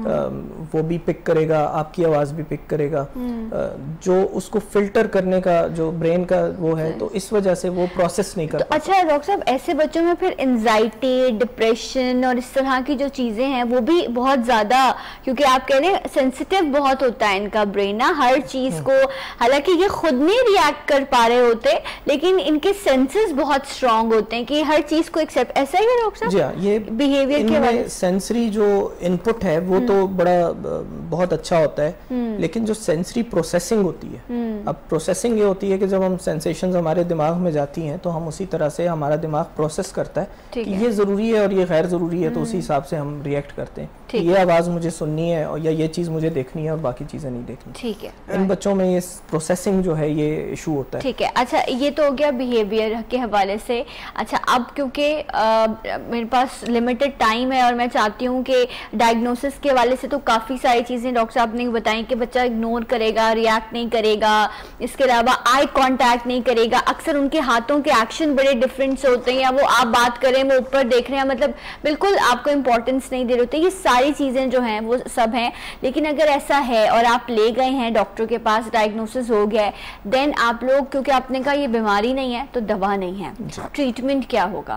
वो भी पिक करेगा, आपकी आवाज़ भी पिक करेगा, जो उसको फिल्टर करने का जो ब्रेन का वो है, तो इस वजह से वो प्रोसेस नहीं कर पाता। अच्छा डॉक्टर साहब, ऐसे बच्चों में फिर एंजाइटी, डिप्रेशन और इस तरह की जो चीज़ें हैं वो भी बहुत ज़्यादा, क्योंकि आप कह रहे हैं सेंसिटिव बहुत होता है इनका ब्रेन ना हर चीज़ को, हालांकि ये खुद नहीं रिएक्ट कर पा रहे होते लेकिन इनके सेंसेस बहुत स्ट्रांग होते हैं कि हर चीज़ को एक्सेप्ट, ऐसा ही है डॉक्टर साहब? जी हाँ, ये बिहेवियर के बारे में सेंसरी जो इनपुट है वो तो बहुत अच्छा होता है, लेकिन जो सेंसरी प्रोसेसिंग होती है, अब प्रोसेसिंग ये होती है कि जब हम सेंसेशंस हमारे दिमाग में जाती हैं तो हम उसी तरह से हमारा दिमाग प्रोसेस करता है कि ये ज़रूरी है और ये गैर ज़रूरी है, तो उसी हिसाब से हम रिएक्ट करते हैं कि ये आवाज़ मुझे सुननी है और या ये चीज़ मुझे देखनी है और बाकी चीज़ें नहीं देखनी। ठीक है, इन बच्चों में ये प्रोसेसिंग जो है ये इशू होता है। ठीक है। अच्छा, ये तो हो गया बिहेवियर के हवाले से। अच्छा, अब क्योंकि मेरे पास लिमिटेड टाइम है और मैं चाहती हूँ कि डायग्नोसिस के हवाले से तो काफ़ी सारी चीज़ें डॉक्टर साहब ने बताई कि बच्चा इग्नोर करेगा, रिएक्ट नहीं करेगा, इसके अलावा आई कांटेक्ट नहीं करेगा, अक्सर उनके हाथों के एक्शन बड़े डिफरेंट से होते हैं, या वो आप बात करें वो ऊपर देख रहे हैं, मतलब बिल्कुल आपको इंपॉर्टेंस नहीं दे रहे होते। ये सारी चीज़ें जो हैं वो सब हैं, लेकिन अगर ऐसा है और आप ले गए हैं डॉक्टर के पास, डायग्नोसिस हो गया है, देन आप लोग, क्योंकि आपने कहा ये बीमारी नहीं है तो दवा नहीं है, ट्रीटमेंट क्या होगा?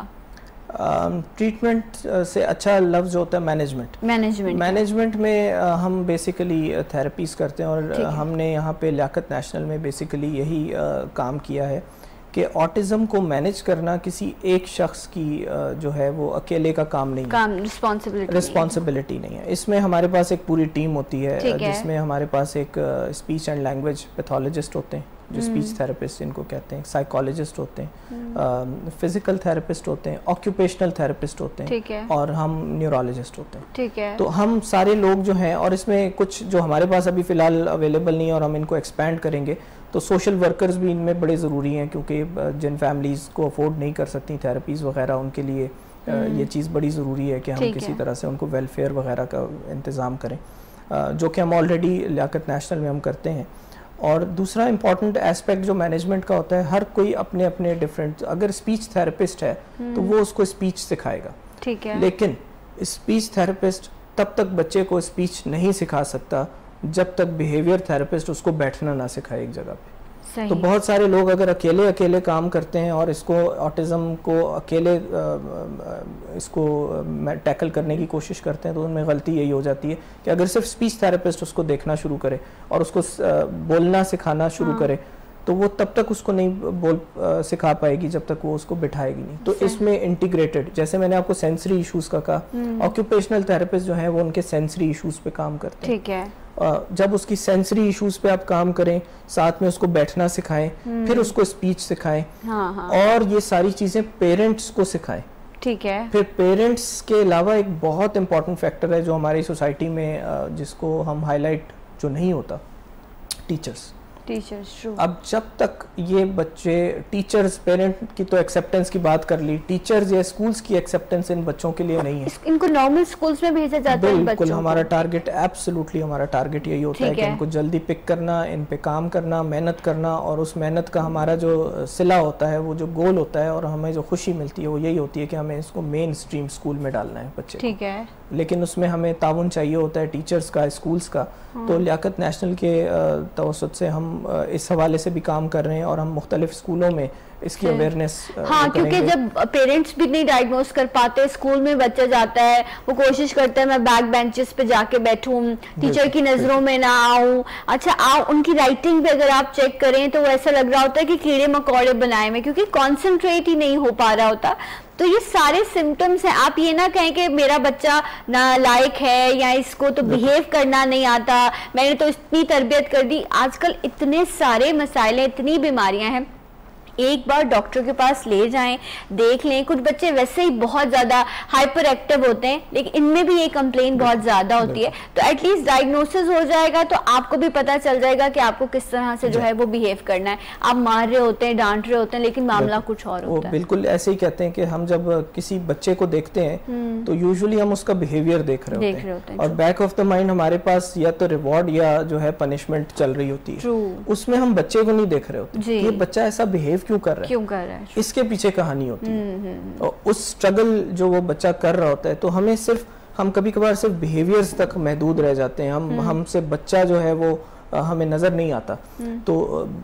ट्रीटमेंट से अच्छा लफ्ज़ होता है मैनेजमेंट में हम बेसिकली थेरेपीज़ करते हैं, और हमने यहाँ पे लियाकत नेशनल में बेसिकली यही काम किया है कि ऑटिज़म को मैनेज करना किसी एक शख्स की जो है वो अकेले का काम नहीं है, रिस्पॉन्सिबिलिटी नहीं है। इसमें हमारे पास एक पूरी टीम होती है जिसमें हमारे पास एक स्पीच एंड लैंग्वेज पैथोलॉजिस्ट होते हैं, जो स्पीच थेरेपिस्ट इनको कहते हैं, साइकोलॉजिस्ट होते हैं, फिजिकल थेरेपिस्ट होते हैं, ऑक्यूपेशनल थेरेपिस्ट होते हैं, और हम न्यूरोलॉजिस्ट होते हैं। ठीक है। तो हम सारे लोग जो हैं, और इसमें कुछ जो हमारे पास अभी फ़िलहाल अवेलेबल नहीं है और हम इनको एक्सपैंड करेंगे, तो सोशल वर्कर्स भी इनमें बड़े ज़रूरी हैं, क्योंकि जिन फैमिलीज़ को अफोर्ड नहीं कर सकती थेरेपीज़ वगैरह, उनके लिए ये चीज़ बड़ी ज़रूरी है कि हम किसी तरह से उनको वेलफेयर वगैरह का इंतज़ाम करें, जो कि हम ऑलरेडी लियाकत नेशनल में हम करते हैं। और दूसरा इम्पॉर्टेंट एस्पेक्ट जो मैनेजमेंट का होता है, हर कोई अपने अपने डिफरेंट, अगर स्पीच थेरेपिस्ट है तो वो उसको स्पीच सिखाएगा, ठीक है, लेकिन स्पीच थेरेपिस्ट तब तक बच्चे को स्पीच नहीं सिखा सकता जब तक बिहेवियर थेरेपिस्ट उसको बैठना ना सिखाए एक जगह पे। तो बहुत सारे लोग अगर अकेले काम करते हैं और इसको ऑटिज़म को अकेले इसको टैकल करने की कोशिश करते हैं, तो उनमें गलती यही हो जाती है कि अगर सिर्फ स्पीच थेरेपिस्ट उसको देखना शुरू करे और उसको बोलना सिखाना शुरू करे, तो वो तब तक उसको नहीं सिखा पाएगी जब तक वो उसको बिठाएगी नहीं। तो इसमें इंटीग्रेटेड, जैसे मैंने आपको सेंसरी इश्यूज का कहा, ऑक्यूपेशनल थेरेपिस्ट जो है वो उनके सेंसरी इश्यूज पे काम करते हैं। ठीक है। जब उसकी सेंसरी इश्यूज पे आप काम करें, साथ में उसको बैठना सिखाएं, फिर उसको स्पीच सिखाएं, और ये सारी चीजें पेरेंट्स को सिखाएं। ठीक है। फिर पेरेंट्स के अलावा एक बहुत इंपॉर्टेंट फैक्टर है जो हमारी सोसाइटी में जिसको हम हाईलाइट जो नहीं होता, टीचर्स। अब जब तक ये बच्चे, टीचर्स, पेरेंट की तो एक्सेप्टेंस की बात कर ली, टीचर्स या स्कूल्स की एक्सेप्टेंस इन बच्चों के लिए नहीं है। इनको नॉर्मल स्कूल्स में भेजा जाता है। बिल्कुल, हमारा टारगेट, एब्सोल्युटली हमारा टारगेट यही होता है कि इनको जल्दी पिक करना, इन पे काम करना, मेहनत करना, और उस मेहनत का हमारा जो सिला होता है, वो जो गोल होता है और हमें जो खुशी मिलती है वो यही होती है कि हमें इसको मेन स्ट्रीम स्कूल में डालना है बच्चे। ठीक है। लेकिन उसमें हमें ताउन चाहिए होता है टीचर्स का, स्कूल्स का। तो लियाकत नेशनल के तवसत से हम हम इस हवाले से भी काम कर रहे हैं और हम मुख्तलिफ स्कूलों में इसकी अवेयरनेस हाँ, क्योंकि जब पेरेंट्स भी नहीं डायग्नोस कर पाते, स्कूल में बच्चा जाता है, वो कोशिश करता है मैं बैक बेंचेस पे जाके बैठूं, टीचर की नजरों में ना आऊं। अच्छा, उनकी राइटिंग पे अगर आप चेक करें तो ऐसा लग रहा होता है कि कीड़े मकोड़े बनाए में, क्योंकि कॉन्सेंट्रेट ही नहीं हो पा रहा होता। तो ये सारे सिम्टम्स हैं। आप ये ना कहें कि मेरा बच्चा नालायक है या इसको तो बिहेव करना नहीं आता, मैंने तो इतनी तरबियत कर दी। आजकल इतने सारे मसाइल हैं, इतनी बीमारियां हैं, एक बार डॉक्टर के पास ले जाएं, देख लें। कुछ बच्चे वैसे ही बहुत ज्यादा हाइपर एक्टिव होते हैं, लेकिन इनमें भी ये कंप्लेन बहुत ज्यादा होती है। तो एटलीस्ट डायग्नोसिस हो जाएगा तो आपको भी पता चल जाएगा कि आपको किस तरह से जो है वो बिहेव करना है। आप मार रहे होते हैं, डांट रहे होते हैं, लेकिन मामला कुछ और होता है। बिल्कुल ऐसे ही कहते हैं कि हम जब किसी बच्चे को देखते हैं तो यूजुअली हम उसका बिहेवियर देख रहे होते हैं और बैक ऑफ द माइंड हमारे पास या तो रिवॉर्ड या जो है पनिशमेंट चल रही होती है। उसमें हम बच्चे को नहीं देख रहे होते, ये बच्चा ऐसा बिहेव क्यों कर रहा है, इसके पीछे कहानी होती है। और उस स्ट्रगल जो वो बच्चा कर रहा होता है, तो हमें हम कभी कभार सिर्फ बिहेवियर्स तक महदूद रह जाते हैं। हमसे बच्चा जो है वो हमें नजर नहीं आता। तो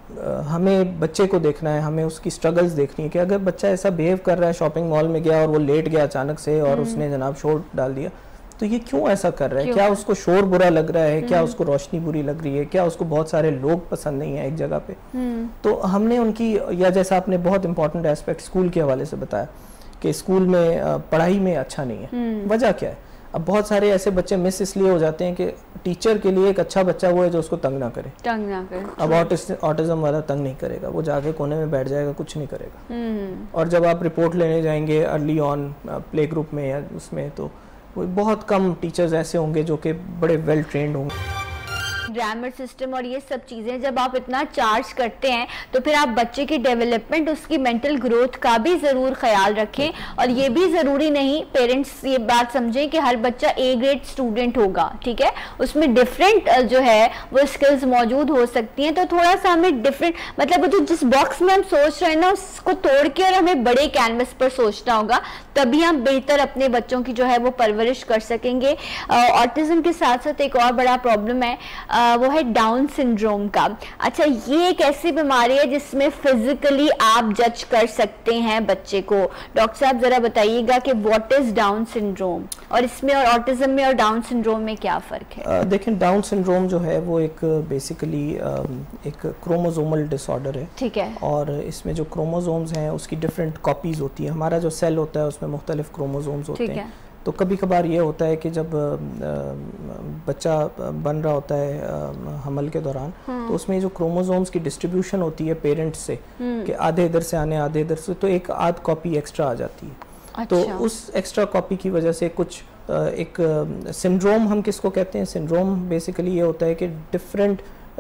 हमें बच्चे को देखना है, हमें उसकी स्ट्रगल्स देखनी है कि अगर बच्चा ऐसा बिहेव कर रहा है, शॉपिंग मॉल में गया और वो लेट गया अचानक से और उसने जनाब शोर डाल दिया, तो ये क्यों ऐसा कर रहा है? क्या उसको शोर बुरा लग रहा है? क्या उसको रोशनी बुरी लग रही है? क्या उसको बहुत सारे लोग पसंद नहीं है एक जगह पे? तो हमने उनकी, या जैसा आपने बहुत इंपॉर्टेंट एस्पेक्ट स्कूल के हवाले से बताया कि स्कूल में पढ़ाई में अच्छा नहीं है, वजह क्या है? अब बहुत सारे ऐसे बच्चे मिस इसलिए हो जाते हैं कि टीचर के लिए एक अच्छा बच्चा वो है जो उसको तंग ना करे। अब ऑटिज्म वाला तंग नहीं करेगा, वो जाके कोने में बैठ जाएगा, कुछ नहीं करेगा। और जब आप रिपोर्ट लेने जाएंगे अर्ली ऑन प्ले ग्रुप में या उसमें, तो बहुत कम टीचर्स ऐसे होंगे जो कि बड़े वेल ट्रेंड होंगे। ग्रामर सिस्टम और ये सब चीज़ें जब आप इतना चार्ज करते हैं तो फिर आप बच्चे की डेवलपमेंट, उसकी मेंटल ग्रोथ का भी ज़रूर ख्याल रखें। और ये भी ज़रूरी नहीं, पेरेंट्स ये बात समझें कि हर बच्चा ए ग्रेड स्टूडेंट होगा, ठीक है, उसमें डिफरेंट जो है वो स्किल्स मौजूद हो सकती हैं। तो थोड़ा सा हमें डिफरेंट, मतलब जो जिस बॉक्स में हम सोच रहे हैं ना, उसको तोड़ के और हमें बड़े कैनवस पर सोचना होगा, तभी हम बेहतर अपने बच्चों की जो है वो परवरिश कर सकेंगे। ऑटिज्म के साथ साथ एक और बड़ा प्रॉब्लम है, वो है डाउन सिंड्रोम का। अच्छा, ये एक ऐसी बीमारी है जिसमें फिजिकली आप जज कर सकते हैं बच्चे को। डॉक्टर साहब जरा बताइएगा कि व्हाट इज डाउन सिंड्रोम, और इसमें और ऑटिज्म में और डाउन सिंड्रोम में क्या फ़र्क है? देखें, डाउन सिंड्रोम जो है वो एक बेसिकली एक क्रोमोसोमल डिसऑर्डर है, ठीक है। और इसमें जो क्रोमोसोम्स हैं उसकी डिफरेंट कॉपीज होती है। हमारा जो सेल होता है उसमें मुख्तलिफ क्रोमोसोम्स होते हैं। तो कभी कभार ये होता है कि जब बच्चा बन रहा होता है हमल के दौरान, तो उसमें जो क्रोमोसोम्स की डिस्ट्रीब्यूशन होती है पेरेंट्स से, कि आधे इधर से आने आधे इधर से, तो एक आध कॉपी एक्स्ट्रा आ जाती है। अच्छा। तो उस एक्स्ट्रा कॉपी की वजह से कुछ एक सिंड्रोम हम किसको कहते हैं? सिंड्रोम बेसिकली ये होता है कि डिफरेंट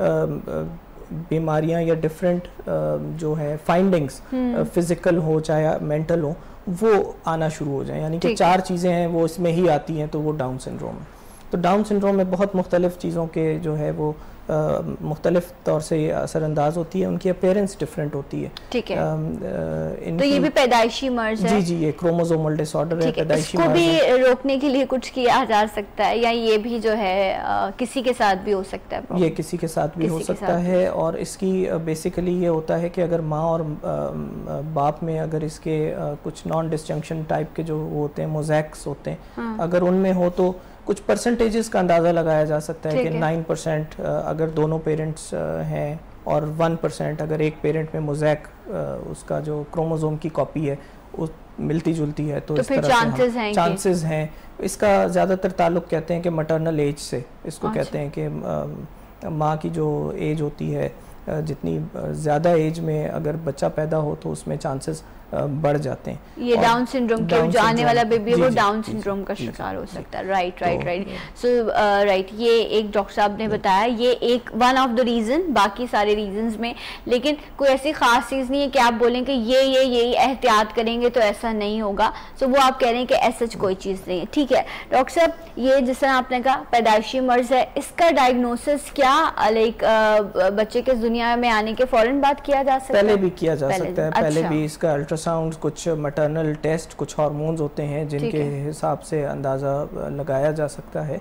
बीमारियां या डिफरेंट जो है फाइंडिंग्स, फिजिकल हो चाहे मेंटल हो, वो आना शुरू हो जाए। यानी कि 4 चीज़ें हैं वो इसमें ही आती हैं, तो वो डाउन सिंड्रोम है। तो डाउन सिंड्रोम में बहुत मुख्तलिफ चीज़ों के जो है वो मुख्तलिफ तौर से असरअंदाज होती है, उनकी अपीयरेंस डिफरेंट होती है, ठीक है। तो ये भी पैदाइशी मर्ज है? जी, ये क्रोमोसोमल डिसऑर्डर है, पैदाइशी मर्ज है। इसको भी रोकने के लिए कुछ किया जा सकता है, या ये भी जो है किसी के साथ भी हो सकता है? ये किसी के साथ भी हो सकता है। और इसकी बेसिकली ये होता है कि अगर माँ और बाप में अगर इसके कुछ नॉन डिसजंक्शन टाइप के जो होते हैं, मोज़ैक्स होते हैं, अगर उनमें हो तो कुछ परसेंटेजेस का अंदाज़ा लगाया जा सकता है कि 9% अगर दोनों पेरेंट्स हैं, और 1% अगर एक पेरेंट में मोज़ैक उसका जो क्रोमोसोम की कॉपी है वो मिलती जुलती है, तो इस तरह से चांसेस हैं। इसका ज़्यादातर ताल्लुक़ कहते हैं कि मटर्नल एज से, इसको कहते हैं कि माँ की जो एज होती है, जितनी ज़्यादा एज में अगर बच्चा पैदा हो तो उसमें चांसेस बढ़ जाते हैं। ये डाउन सिंड्रोम के जो आने वाला बेबी है वो डाउन सिंड्रोम का शिकार हो सकता है। राइट। सो राइट, ये एक डॉक्टर साहब ने बताया, ये एक वन ऑफ द रीजन, बाकी सारे रीजंस में, लेकिन कोई ऐसी खास चीज़ नहीं है कि आप बोलें कि ये एहतियात करेंगे तो ऐसा नहीं होगा। सो वो आप कह रहे हैं कि ऐसा कोई चीज़ नहीं है, ठीक है। डॉक्टर साहब, ये जिस तरह आपने कहा पैदाइशी मर्ज है, इसका डायग्नोसिस क्या लाइक बच्चे के दुनिया में आने के फौरन बाद किया जा सकता है? पहले भी किया जा सकता है, पहले भी इसका अल्ट्रासाउंड, कुछ मैटरनल टेस्ट, कुछ हार्मोन्स होते हैं जिनके हिसाब से अंदाज़ा लगाया जा सकता है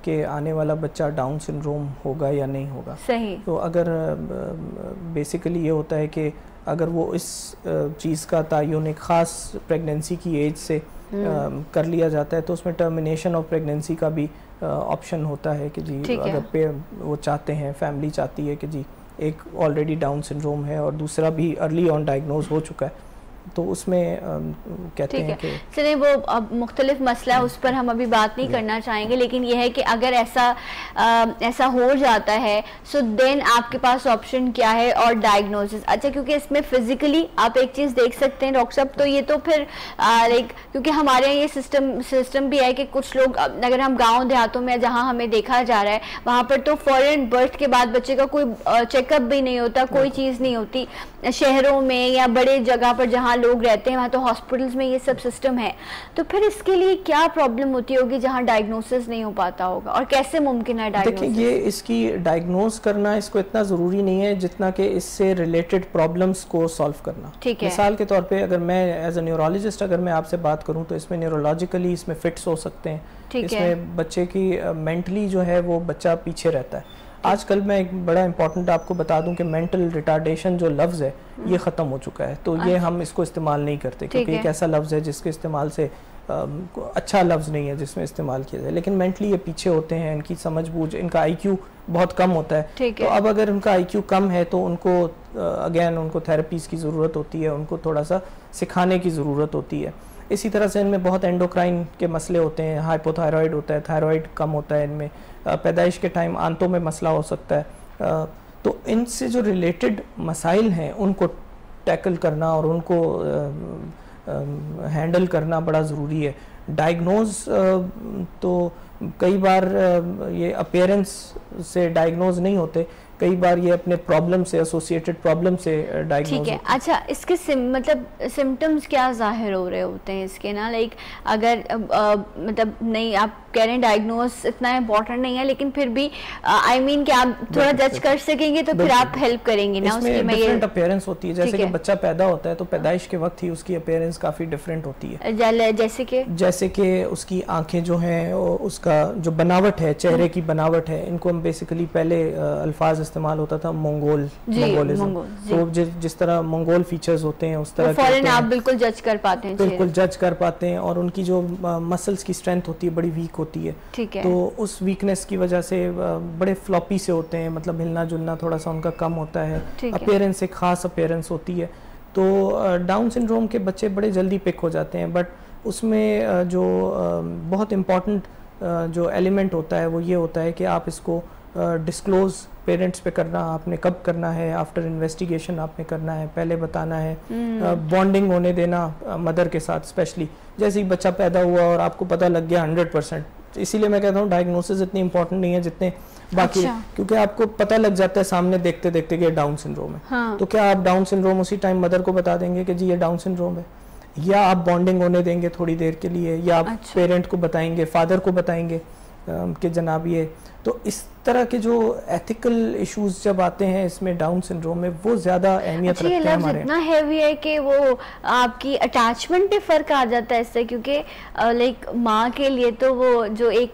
कि आने वाला बच्चा डाउन सिंड्रोम होगा या नहीं होगा। सही। तो अगर बेसिकली ये होता है कि अगर वो इस चीज़ का तयन एक ख़ास प्रेगनेंसी की एज से कर लिया जाता है तो उसमें टर्मिनेशन ऑफ प्रेगनेंसी का भी ऑप्शन होता है कि जी अगर वो चाहते हैं, फैमिली चाहती है कि जी एक ऑलरेडी डाउन सिंड्रोम है और दूसरा भी अर्ली ऑन डायग्नोज हो चुका है, तो उसमें कहते हैं कि चलिए वो अब मुख्तलिफ मसला है, उस पर हम अभी बात नहीं करना चाहेंगे, लेकिन यह है कि अगर ऐसा हो जाता है सो देन आपके पास ऑप्शन क्या है और डायग्नोसिस। अच्छा, क्योंकि इसमें फिजिकली आप एक चीज़ देख सकते हैं डॉक्टर साहब, तो ये तो फिर लाइक क्योंकि हमारे यहाँ ये सिस्टम भी है कि कुछ लोग अगर हम गाँव देहातों में जहाँ हमें देखा जा रहा है वहाँ पर तो फॉरन बर्थ के बाद बच्चे का कोई चेकअप भी नहीं होता, कोई चीज़ नहीं होती। शहरों में या बड़े जगह पर जहाँ लोग रहते हैं वहाँ तो हॉस्पिटल्स में ये सब सिस्टम है, तो फिर इसके लिए क्या प्रॉब्लम होती होगी जहाँ डायग्नोसिस नहीं हो पाता होगा और कैसे मुमकिन है डायग्नोसिस? देखिए, ये इसकी डायग्नोज करना इसको इतना ज़रूरी नहीं है जितना कि इससे रिलेटेड प्रॉब्लम्स को सॉल्व करना। ठीक है। मिसाल के तौर पे अगर मैं एज ए न्यूरोलॉजिस्ट अगर मैं आपसे बात करूँ तो इसमें न्यूरोलॉजिकली इसमें फिट्स हो सकते हैं, इसमें बच्चे की मेंटली जो है वो बच्चा पीछे रहता है। आजकल मैं एक बड़ा इंपॉर्टेंट आपको बता दूं कि मेंटल रिटार्डेशन जो लफ्ज़ है ये ख़त्म हो चुका है, तो ये हम इसको इस्तेमाल नहीं करते क्योंकि एक ऐसा लफ्ज़ है जिसके इस्तेमाल से अच्छा लफ्ज़ नहीं है जिसमें इस्तेमाल किया जाए, लेकिन मेंटली ये पीछे होते हैं, इनकी समझबूझ, इनका IQ बहुत कम होता है। तो अब अगर उनका IQ कम है तो उनको अगेन उनको थेरेपीज़ की ज़रूरत होती है, उनको थोड़ा सा सिखाने की ज़रूरत होती है। इसी तरह से इनमें बहुत एंडोक्राइन के मसले होते हैं, हाइपोथायरॉइड होता है, थायराइड कम होता है इनमें, पैदाइश के टाइम आंतों में मसला हो सकता है। तो इनसे जो रिलेटेड मसाइल हैं उनको टैकल करना और उनको हैंडल करना बड़ा ज़रूरी है। डायग्नोज तो कई बार ये अपीयरेंस से डायग्नोज नहीं होते, कई बार ये अपने प्रॉब्लम से एसोसिएटेड प्रॉब्लम से डायग्नोज। ठीक है। अच्छा, इसके मतलब सिम्टम्स क्या जाहिर हो रहे होते हैं इसके ना, लाइक अगर मतलब नहीं आप कह रहे हैं डायग्नोज इतना इम्पोर्टेंट नहीं है, लेकिन फिर भी आई मीन कि आप थोड़ा जज कर सकेंगे तो फिर आप हेल्प करेंगे ना उसमें। डिफरेंट अपीयरेंस होती है, जैसे कि बच्चा पैदा होता है तो पैदाइश के वक्त ही उसकी अपीयरेंस काफ़ी डिफरेंट होती है। जैसे कि उसकी आंखें जो हैं, उसका जो बनावट है, चेहरे की बनावट है, इनको हम बेसिकली पहले अल्फाज इस्तेमाल होता था मंगोलिज्म, तो जिस तरह मंगोल फीचर्स होते हैं उस तरह फौरन आप बिल्कुल जज कर पाते हैं, बिल्कुल जज कर पाते हैं, और उनकी जो मसल्स की स्ट्रेंथ होती है बड़ी वीक होती है। ठीक है। तो उस वीकनेस की वजह से बड़े फ्लॉपी से होते हैं, मतलब हिलना जुलना थोड़ा सा उनका कम होता है, अपीयरेंस एक खास अपीयरेंस होती है। तो डाउन सिंड्रोम के बच्चे बड़े जल्दी पिक हो जाते हैं, बट उसमें जो बहुत इम्पॉर्टेंट जो एलिमेंट होता है वो ये होता है कि आप इसको डिस्क्लोज पेरेंट्स पे करना, आपने कब करना है, आफ्टर इन्वेस्टिगेशन आपने करना है, पहले बताना है, बॉन्डिंग होने देना मदर के साथ, स्पेशली जैसे ही बच्चा पैदा हुआ और आपको पता लग गया 100%। इसीलिए मैं कहता हूँ डायग्नोसिस इतनी इंपॉर्टेंट नहीं है जितने बाकी। अच्छा। क्योंकि आपको पता लग जाता है सामने देखते देखते कि डाउन सिंड्रोम है। हाँ। तो क्या आप डाउन सिंड्रोम उसी टाइम मदर को बता देंगे कि जी ये डाउन सिंड्रोम है, या आप बॉन्डिंग होने देंगे थोड़ी देर के लिए, या आप पेरेंट को बताएंगे, फादर को बताएंगे कि जनाब ये। तो इस तरह के जो एथिकल इश्यूज जब आते हैं इसमें डाउन सिंड्रोम में, वो ज्यादा अहमियत रखते हैं हमारे। इतना हैवी है कि वो आपकी अटैचमेंट पे फर्क आ जाता है इससे, क्योंकि लाइक माँ के लिए तो वो जो एक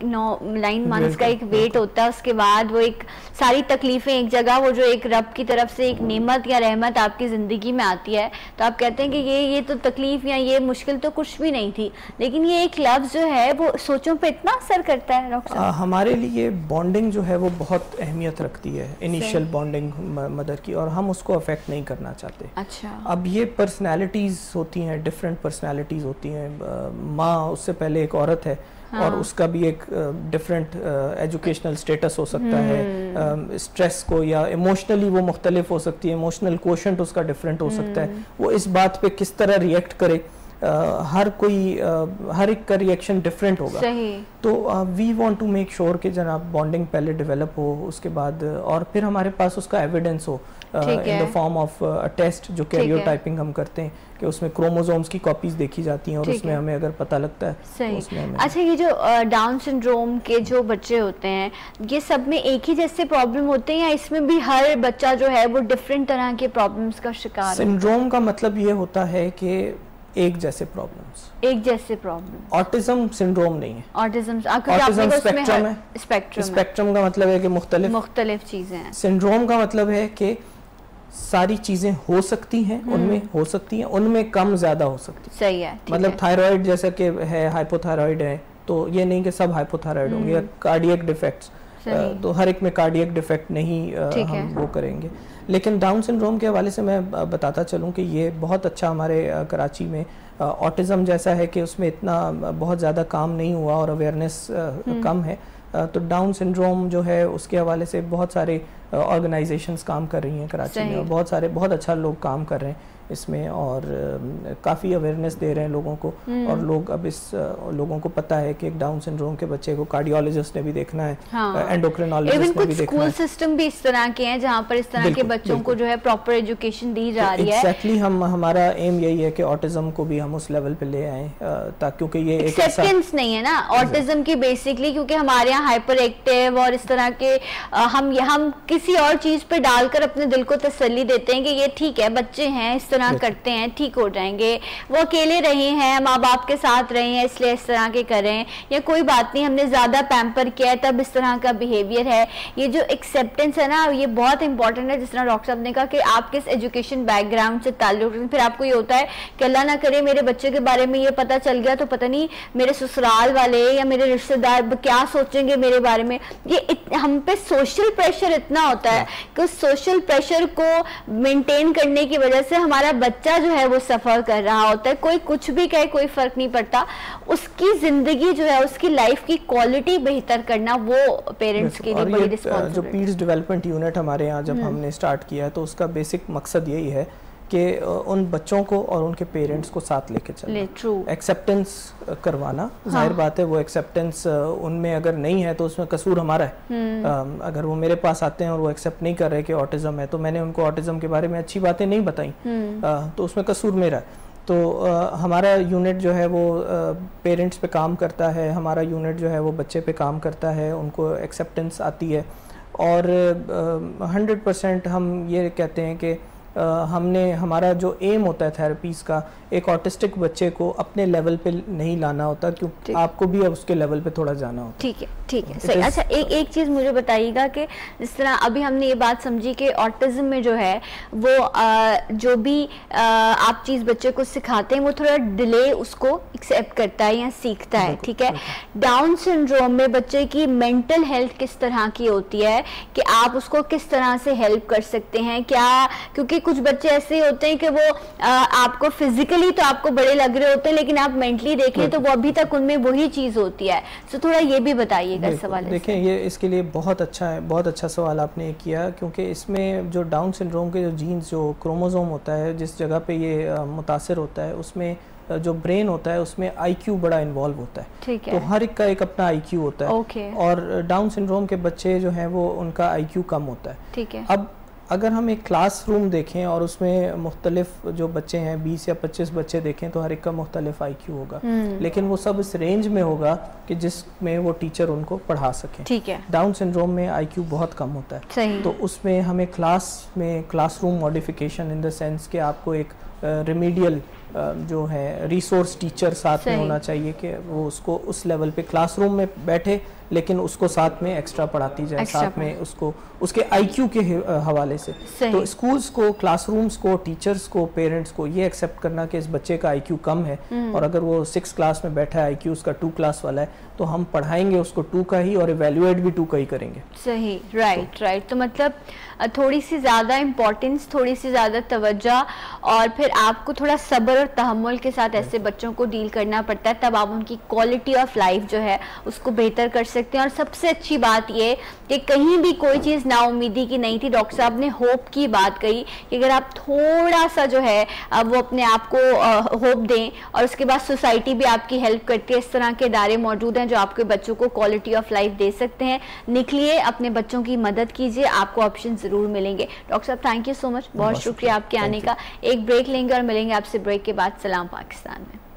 9 मंथ्स का एक वेट होता है, उसके बाद वो एक सारी तकलीफें एक जगह, वो जो एक रब की तरफ से एक नेमत या रहमत आपकी ज़िंदगी में आती है, तो आप कहते हैं कि ये तो तकलीफ या ये मुश्किल तो कुछ भी नहीं थी, लेकिन ये एक लफ्ज़ जो है वो सोचों पे इतना असर करता है डॉक्टर साहब। हमारे लिए बॉन्डिंग जो है वो बहुत अहमियत रखती है, इनिशियल बॉन्डिंग मदर की, और हम उसको अफेक्ट नहीं करना चाहते। अच्छा। अब ये पर्सनैलिटीज़ होती हैं, डिफरेंट पर्सनैलिटीज़ होती हैं। माँ उससे पहले एक औरत है। हाँ। और उसका भी एक डिफरेंट एजुकेशनल स्टेटस हो सकता है, स्ट्रेस को या इमोशनली वो मुख्तलिफ हो सकती है, इमोशनल कोशेंट उसका डिफरेंट हो सकता है, वो इस बात पे किस तरह रिएक्ट करे, हर एक का रिएक्शन डिफरेंट होगा। सही। तो we want to make sure कि जनाब बॉन्डिंग पहले डेवलप हो, उसके बाद और फिर हमारे पास उसका एविडेंस हो in the form of test जो कैरियोटाइपिंग हम करते हैं, कि उसमें क्रोमोसोम्स की कॉपीज देखी जाती हैं और उसमें हमें अगर पता लगता है तो उसमें हमें। अच्छा, ये जो डाउन सिंड्रोम के जो बच्चे होते हैं, ये सब में एक ही जैसे प्रॉब्लम होते हैं या इसमें भी हर बच्चा जो है वो डिफरेंट तरह के प्रॉब्लम्स का शिकार? सिंड्रोम का मतलब ये होता है कि एक जैसे प्रॉब्लम्स। ऑटिज्म सिंड्रोम नहीं है, ऑटिज्म स्पेक्ट्रम है। स्पेक्ट्रम का मतलब है कि मुख्तलिफ चीजें हैं। सिंड्रोम का मतलब है कि सारी चीजें हो सकती हैं, उनमें हो सकती हैं, उनमें कम ज्यादा हो सकती है। सही है, मतलब थायराइड जैसे कि है, हाइपोथायराइड है, तो ये नहीं कि सब हाइपोथायराइड होंगे, या कार्डियक डिफेक्ट्स, तो हर एक में कार्डियक डिफेक्ट नहीं हम वो करेंगे। लेकिन डाउन सिंड्रोम के हवाले से मैं बताता चलूं कि ये बहुत अच्छा हमारे कराची में ऑटिज्म जैसा है कि उसमें इतना बहुत ज़्यादा काम नहीं हुआ और अवेयरनेस कम है। तो डाउन सिंड्रोम जो है उसके हवाले से बहुत सारे ऑर्गेनाइजेशंस काम कर रही हैं कराची में, और बहुत अच्छा लोग काम कर रहे हैं इसमें, और काफ़ी अवेयरनेस दे रहे हैं लोगों को। और लोग अब लोगों को पता है कि एक डाउन सिंड्रोम के बच्चे को कार्डियोलॉजिस्ट ने भी देखना है, एंडोक्रिनोलॉजिस्ट ने भी देखना है। स्कूल सिस्टम भी इस तरह के हैं जहाँ पर इस तरह के बच्चों को जो है प्रॉपर एजुकेशन दी जा रही है। एग्जैक्टली हमारा एम यही है कि ऑटिज्म को भी हम उस लेवल पे ले आए, ताकि क्योंकि ये एक्सेप्टेंस नहीं है ना ऑटिज्म की बेसिकली, क्योंकि हमारे यहाँ हाइपर एक्टिव और इस तरह के हम किसी और चीज पे डालकर अपने दिल को तसल्ली देते हैं कि ये ठीक है, बच्चे हैं, इस तरह करते हैं, ठीक हो जाएंगे, वो अकेले रहे हैं, माँ बाप के साथ रहे हैं, इसलिए इस तरह के करें, या कोई बात नहीं हमने ज्यादा पैम्पर किया है तब इस तरह का बिहेवियर है। ये जो एक्सेप्टेंस है ना, ये बहुत इंपॉर्टेंट है। जिस तरह डॉक्टर साहब ने कहा कि आप किस एजुकेशन बैकग्राउंड से ताल्लुक, फिर आपको ये होता है कि अल्लाह ना करे मेरे बच्चे के बारे में ये पता चल गया तो पता नहीं मेरे ससुराल वाले या मेरे रिश्तेदार क्या सोचेंगे मेरे बारे में। ये हम पे सोशल प्रेशर इतना होता है कि उस सोशल प्रेशर को मेंटेन करने की वजह से हमारा बच्चा जो है वो सफर कर रहा होता है। कोई कुछ भी कहे, कोई फर्क नहीं पड़ता, उसकी जिंदगी जो है, उसकी लाइफ की क्वालिटी बेहतर करना वो पेरेंट्स के लिए बड़ी रिस्पांसिबिलिटी। जो पीड्स डेवलपमेंट यूनिट हमारे यहाँ जब हमने स्टार्ट किया तो उसका बेसिक मकसद यही है कि उन बच्चों को और उनके पेरेंट्स को साथ लेके चलना, एक्सेप्टेंस करवाना। जाहिर बात है वो एक्सेप्टेंस उनमें अगर नहीं है तो उसमें कसूर हमारा है। अगर वो मेरे पास आते हैं और वो एक्सेप्ट नहीं कर रहे कि ऑटिज्म है, तो मैंने उनको ऑटिज्म के बारे में अच्छी बातें नहीं बताई, तो उसमें कसूर मेरा है। तो हमारा यूनिट जो है वो पेरेंट्स पे काम करता है, हमारा यूनिट जो है वो बच्चे पे काम करता है, उनको एक्सेप्टेंस आती है। और 100% हम ये कहते हैं कि हमारा जो एम होता है थेरेपीज़ का, एक ऑटिस्टिक बच्चे को अपने लेवल पे नहीं लाना होता, क्योंकि आपको भी अब उसके लेवल पे थोड़ा जाना होता है। ठीक है सही। अच्छा एक चीज़ मुझे बताइएगा कि जिस तरह अभी हमने ये बात समझी कि ऑटिज्म में जो है वो जो भी आप चीज़ बच्चे को सिखाते हैं वो थोड़ा डिले उसको एक्सेप्ट करता है या सीखता है, ठीक है। डाउन सिंड्रोम में बच्चे की मेंटल हेल्थ किस तरह की होती है कि आप उसको किस तरह से हेल्प कर सकते हैं क्या? क्योंकि कुछ बच्चे ऐसे होते हैं कि वो आपको फिजिकली तो आपको बड़े लग रहे होते हैं, लेकिन आप मेंटली देखें तो वो अभी तक उनमें वही चीज होती है। तो थोड़ा ये भी बताइएगा इस सवाल। देखें ये इसके लिए बहुत अच्छा है, बहुत अच्छा सवाल आपने किया, क्योंकि इसमें जो डाउन सिंड्रोम के जो जीन्स, जो क्रोमोसोम होता है, जिस जगह पे ये मुतासिर होता है, उसमें जो ब्रेन होता है उसमें आईक्यू बड़ा इन्वॉल्व होता है। ठीक है। तो हर एक का एक अपना आईक्यू होता है। और डाउन सिंड्रोम के बच्चे जो हैं वो उनका आईक्यू कम होता है। ठीक है। अब अगर हम एक क्लासरूम देखें और उसमें मुख्तलिफ जो बच्चे हैं 20 या 25 बच्चे देखें तो हर एक का मुख्तलिफ आईक्यू होगा, लेकिन वो सब इस रेंज में होगा कि जिसमें वो टीचर उनको पढ़ा सके। ठीक है। डाउन सिंड्रोम में आईक्यू बहुत कम होता है। सही। तो उसमें हमें classroom modification in the sense कि आपको एक रेमेडियल जो है रिसोर्स टीचर साथ में होना चाहिए कि वो उसको उस लेवल पे क्लासरूम में बैठे, लेकिन उसको साथ में एक्स्ट्रा पढ़ाती जाए, साथ में उसको उसके आईक्यू के हवाले से। तो स्कूल्स को, क्लासरूम्स को, टीचर्स को, पेरेंट्स को ये एक्सेप्ट करना कि इस बच्चे का आईक्यू कम है और अगर वो 6 क्लास में बैठा है, आईक्यू उसका 2 क्लास वाला है, तो हम पढ़ाएंगे उसको 2 का ही और इवेल्युएट भी 2 का ही करेंगे। सही। राइट। तो मतलब थोड़ी सी ज़्यादा इम्पोर्टेंस, थोड़ी सी ज़्यादा तवज्जो, और फिर आपको थोड़ा सब्र और तहम्मुल के साथ ऐसे बच्चों को डील करना पड़ता है, तब आप उनकी क्वालिटी ऑफ लाइफ जो है उसको बेहतर कर सकते हैं। और सबसे अच्छी बात ये कि कहीं भी कोई चीज़ नाउमीदी की नहीं थी। डॉक्टर साहब ने होप की बात कही कि अगर आप थोड़ा सा जो है वो अपने आप को होप दें, और उसके बाद सोसाइटी भी आपकी हेल्प करती है। इस तरह के इदारे मौजूद हैं जो आपके बच्चों को क्वालिटी ऑफ लाइफ दे सकते हैं। निकलिए, अपने बच्चों की मदद कीजिए, आपको ऑप्शन ज़रूर मिलेंगे। डॉक्टर साहब थैंक यू सो मच, बहुत शुक्रिया आपके आने का। एक ब्रेक लेंगे और मिलेंगे आपसे ब्रेक के बाद। सलाम पाकिस्तान में।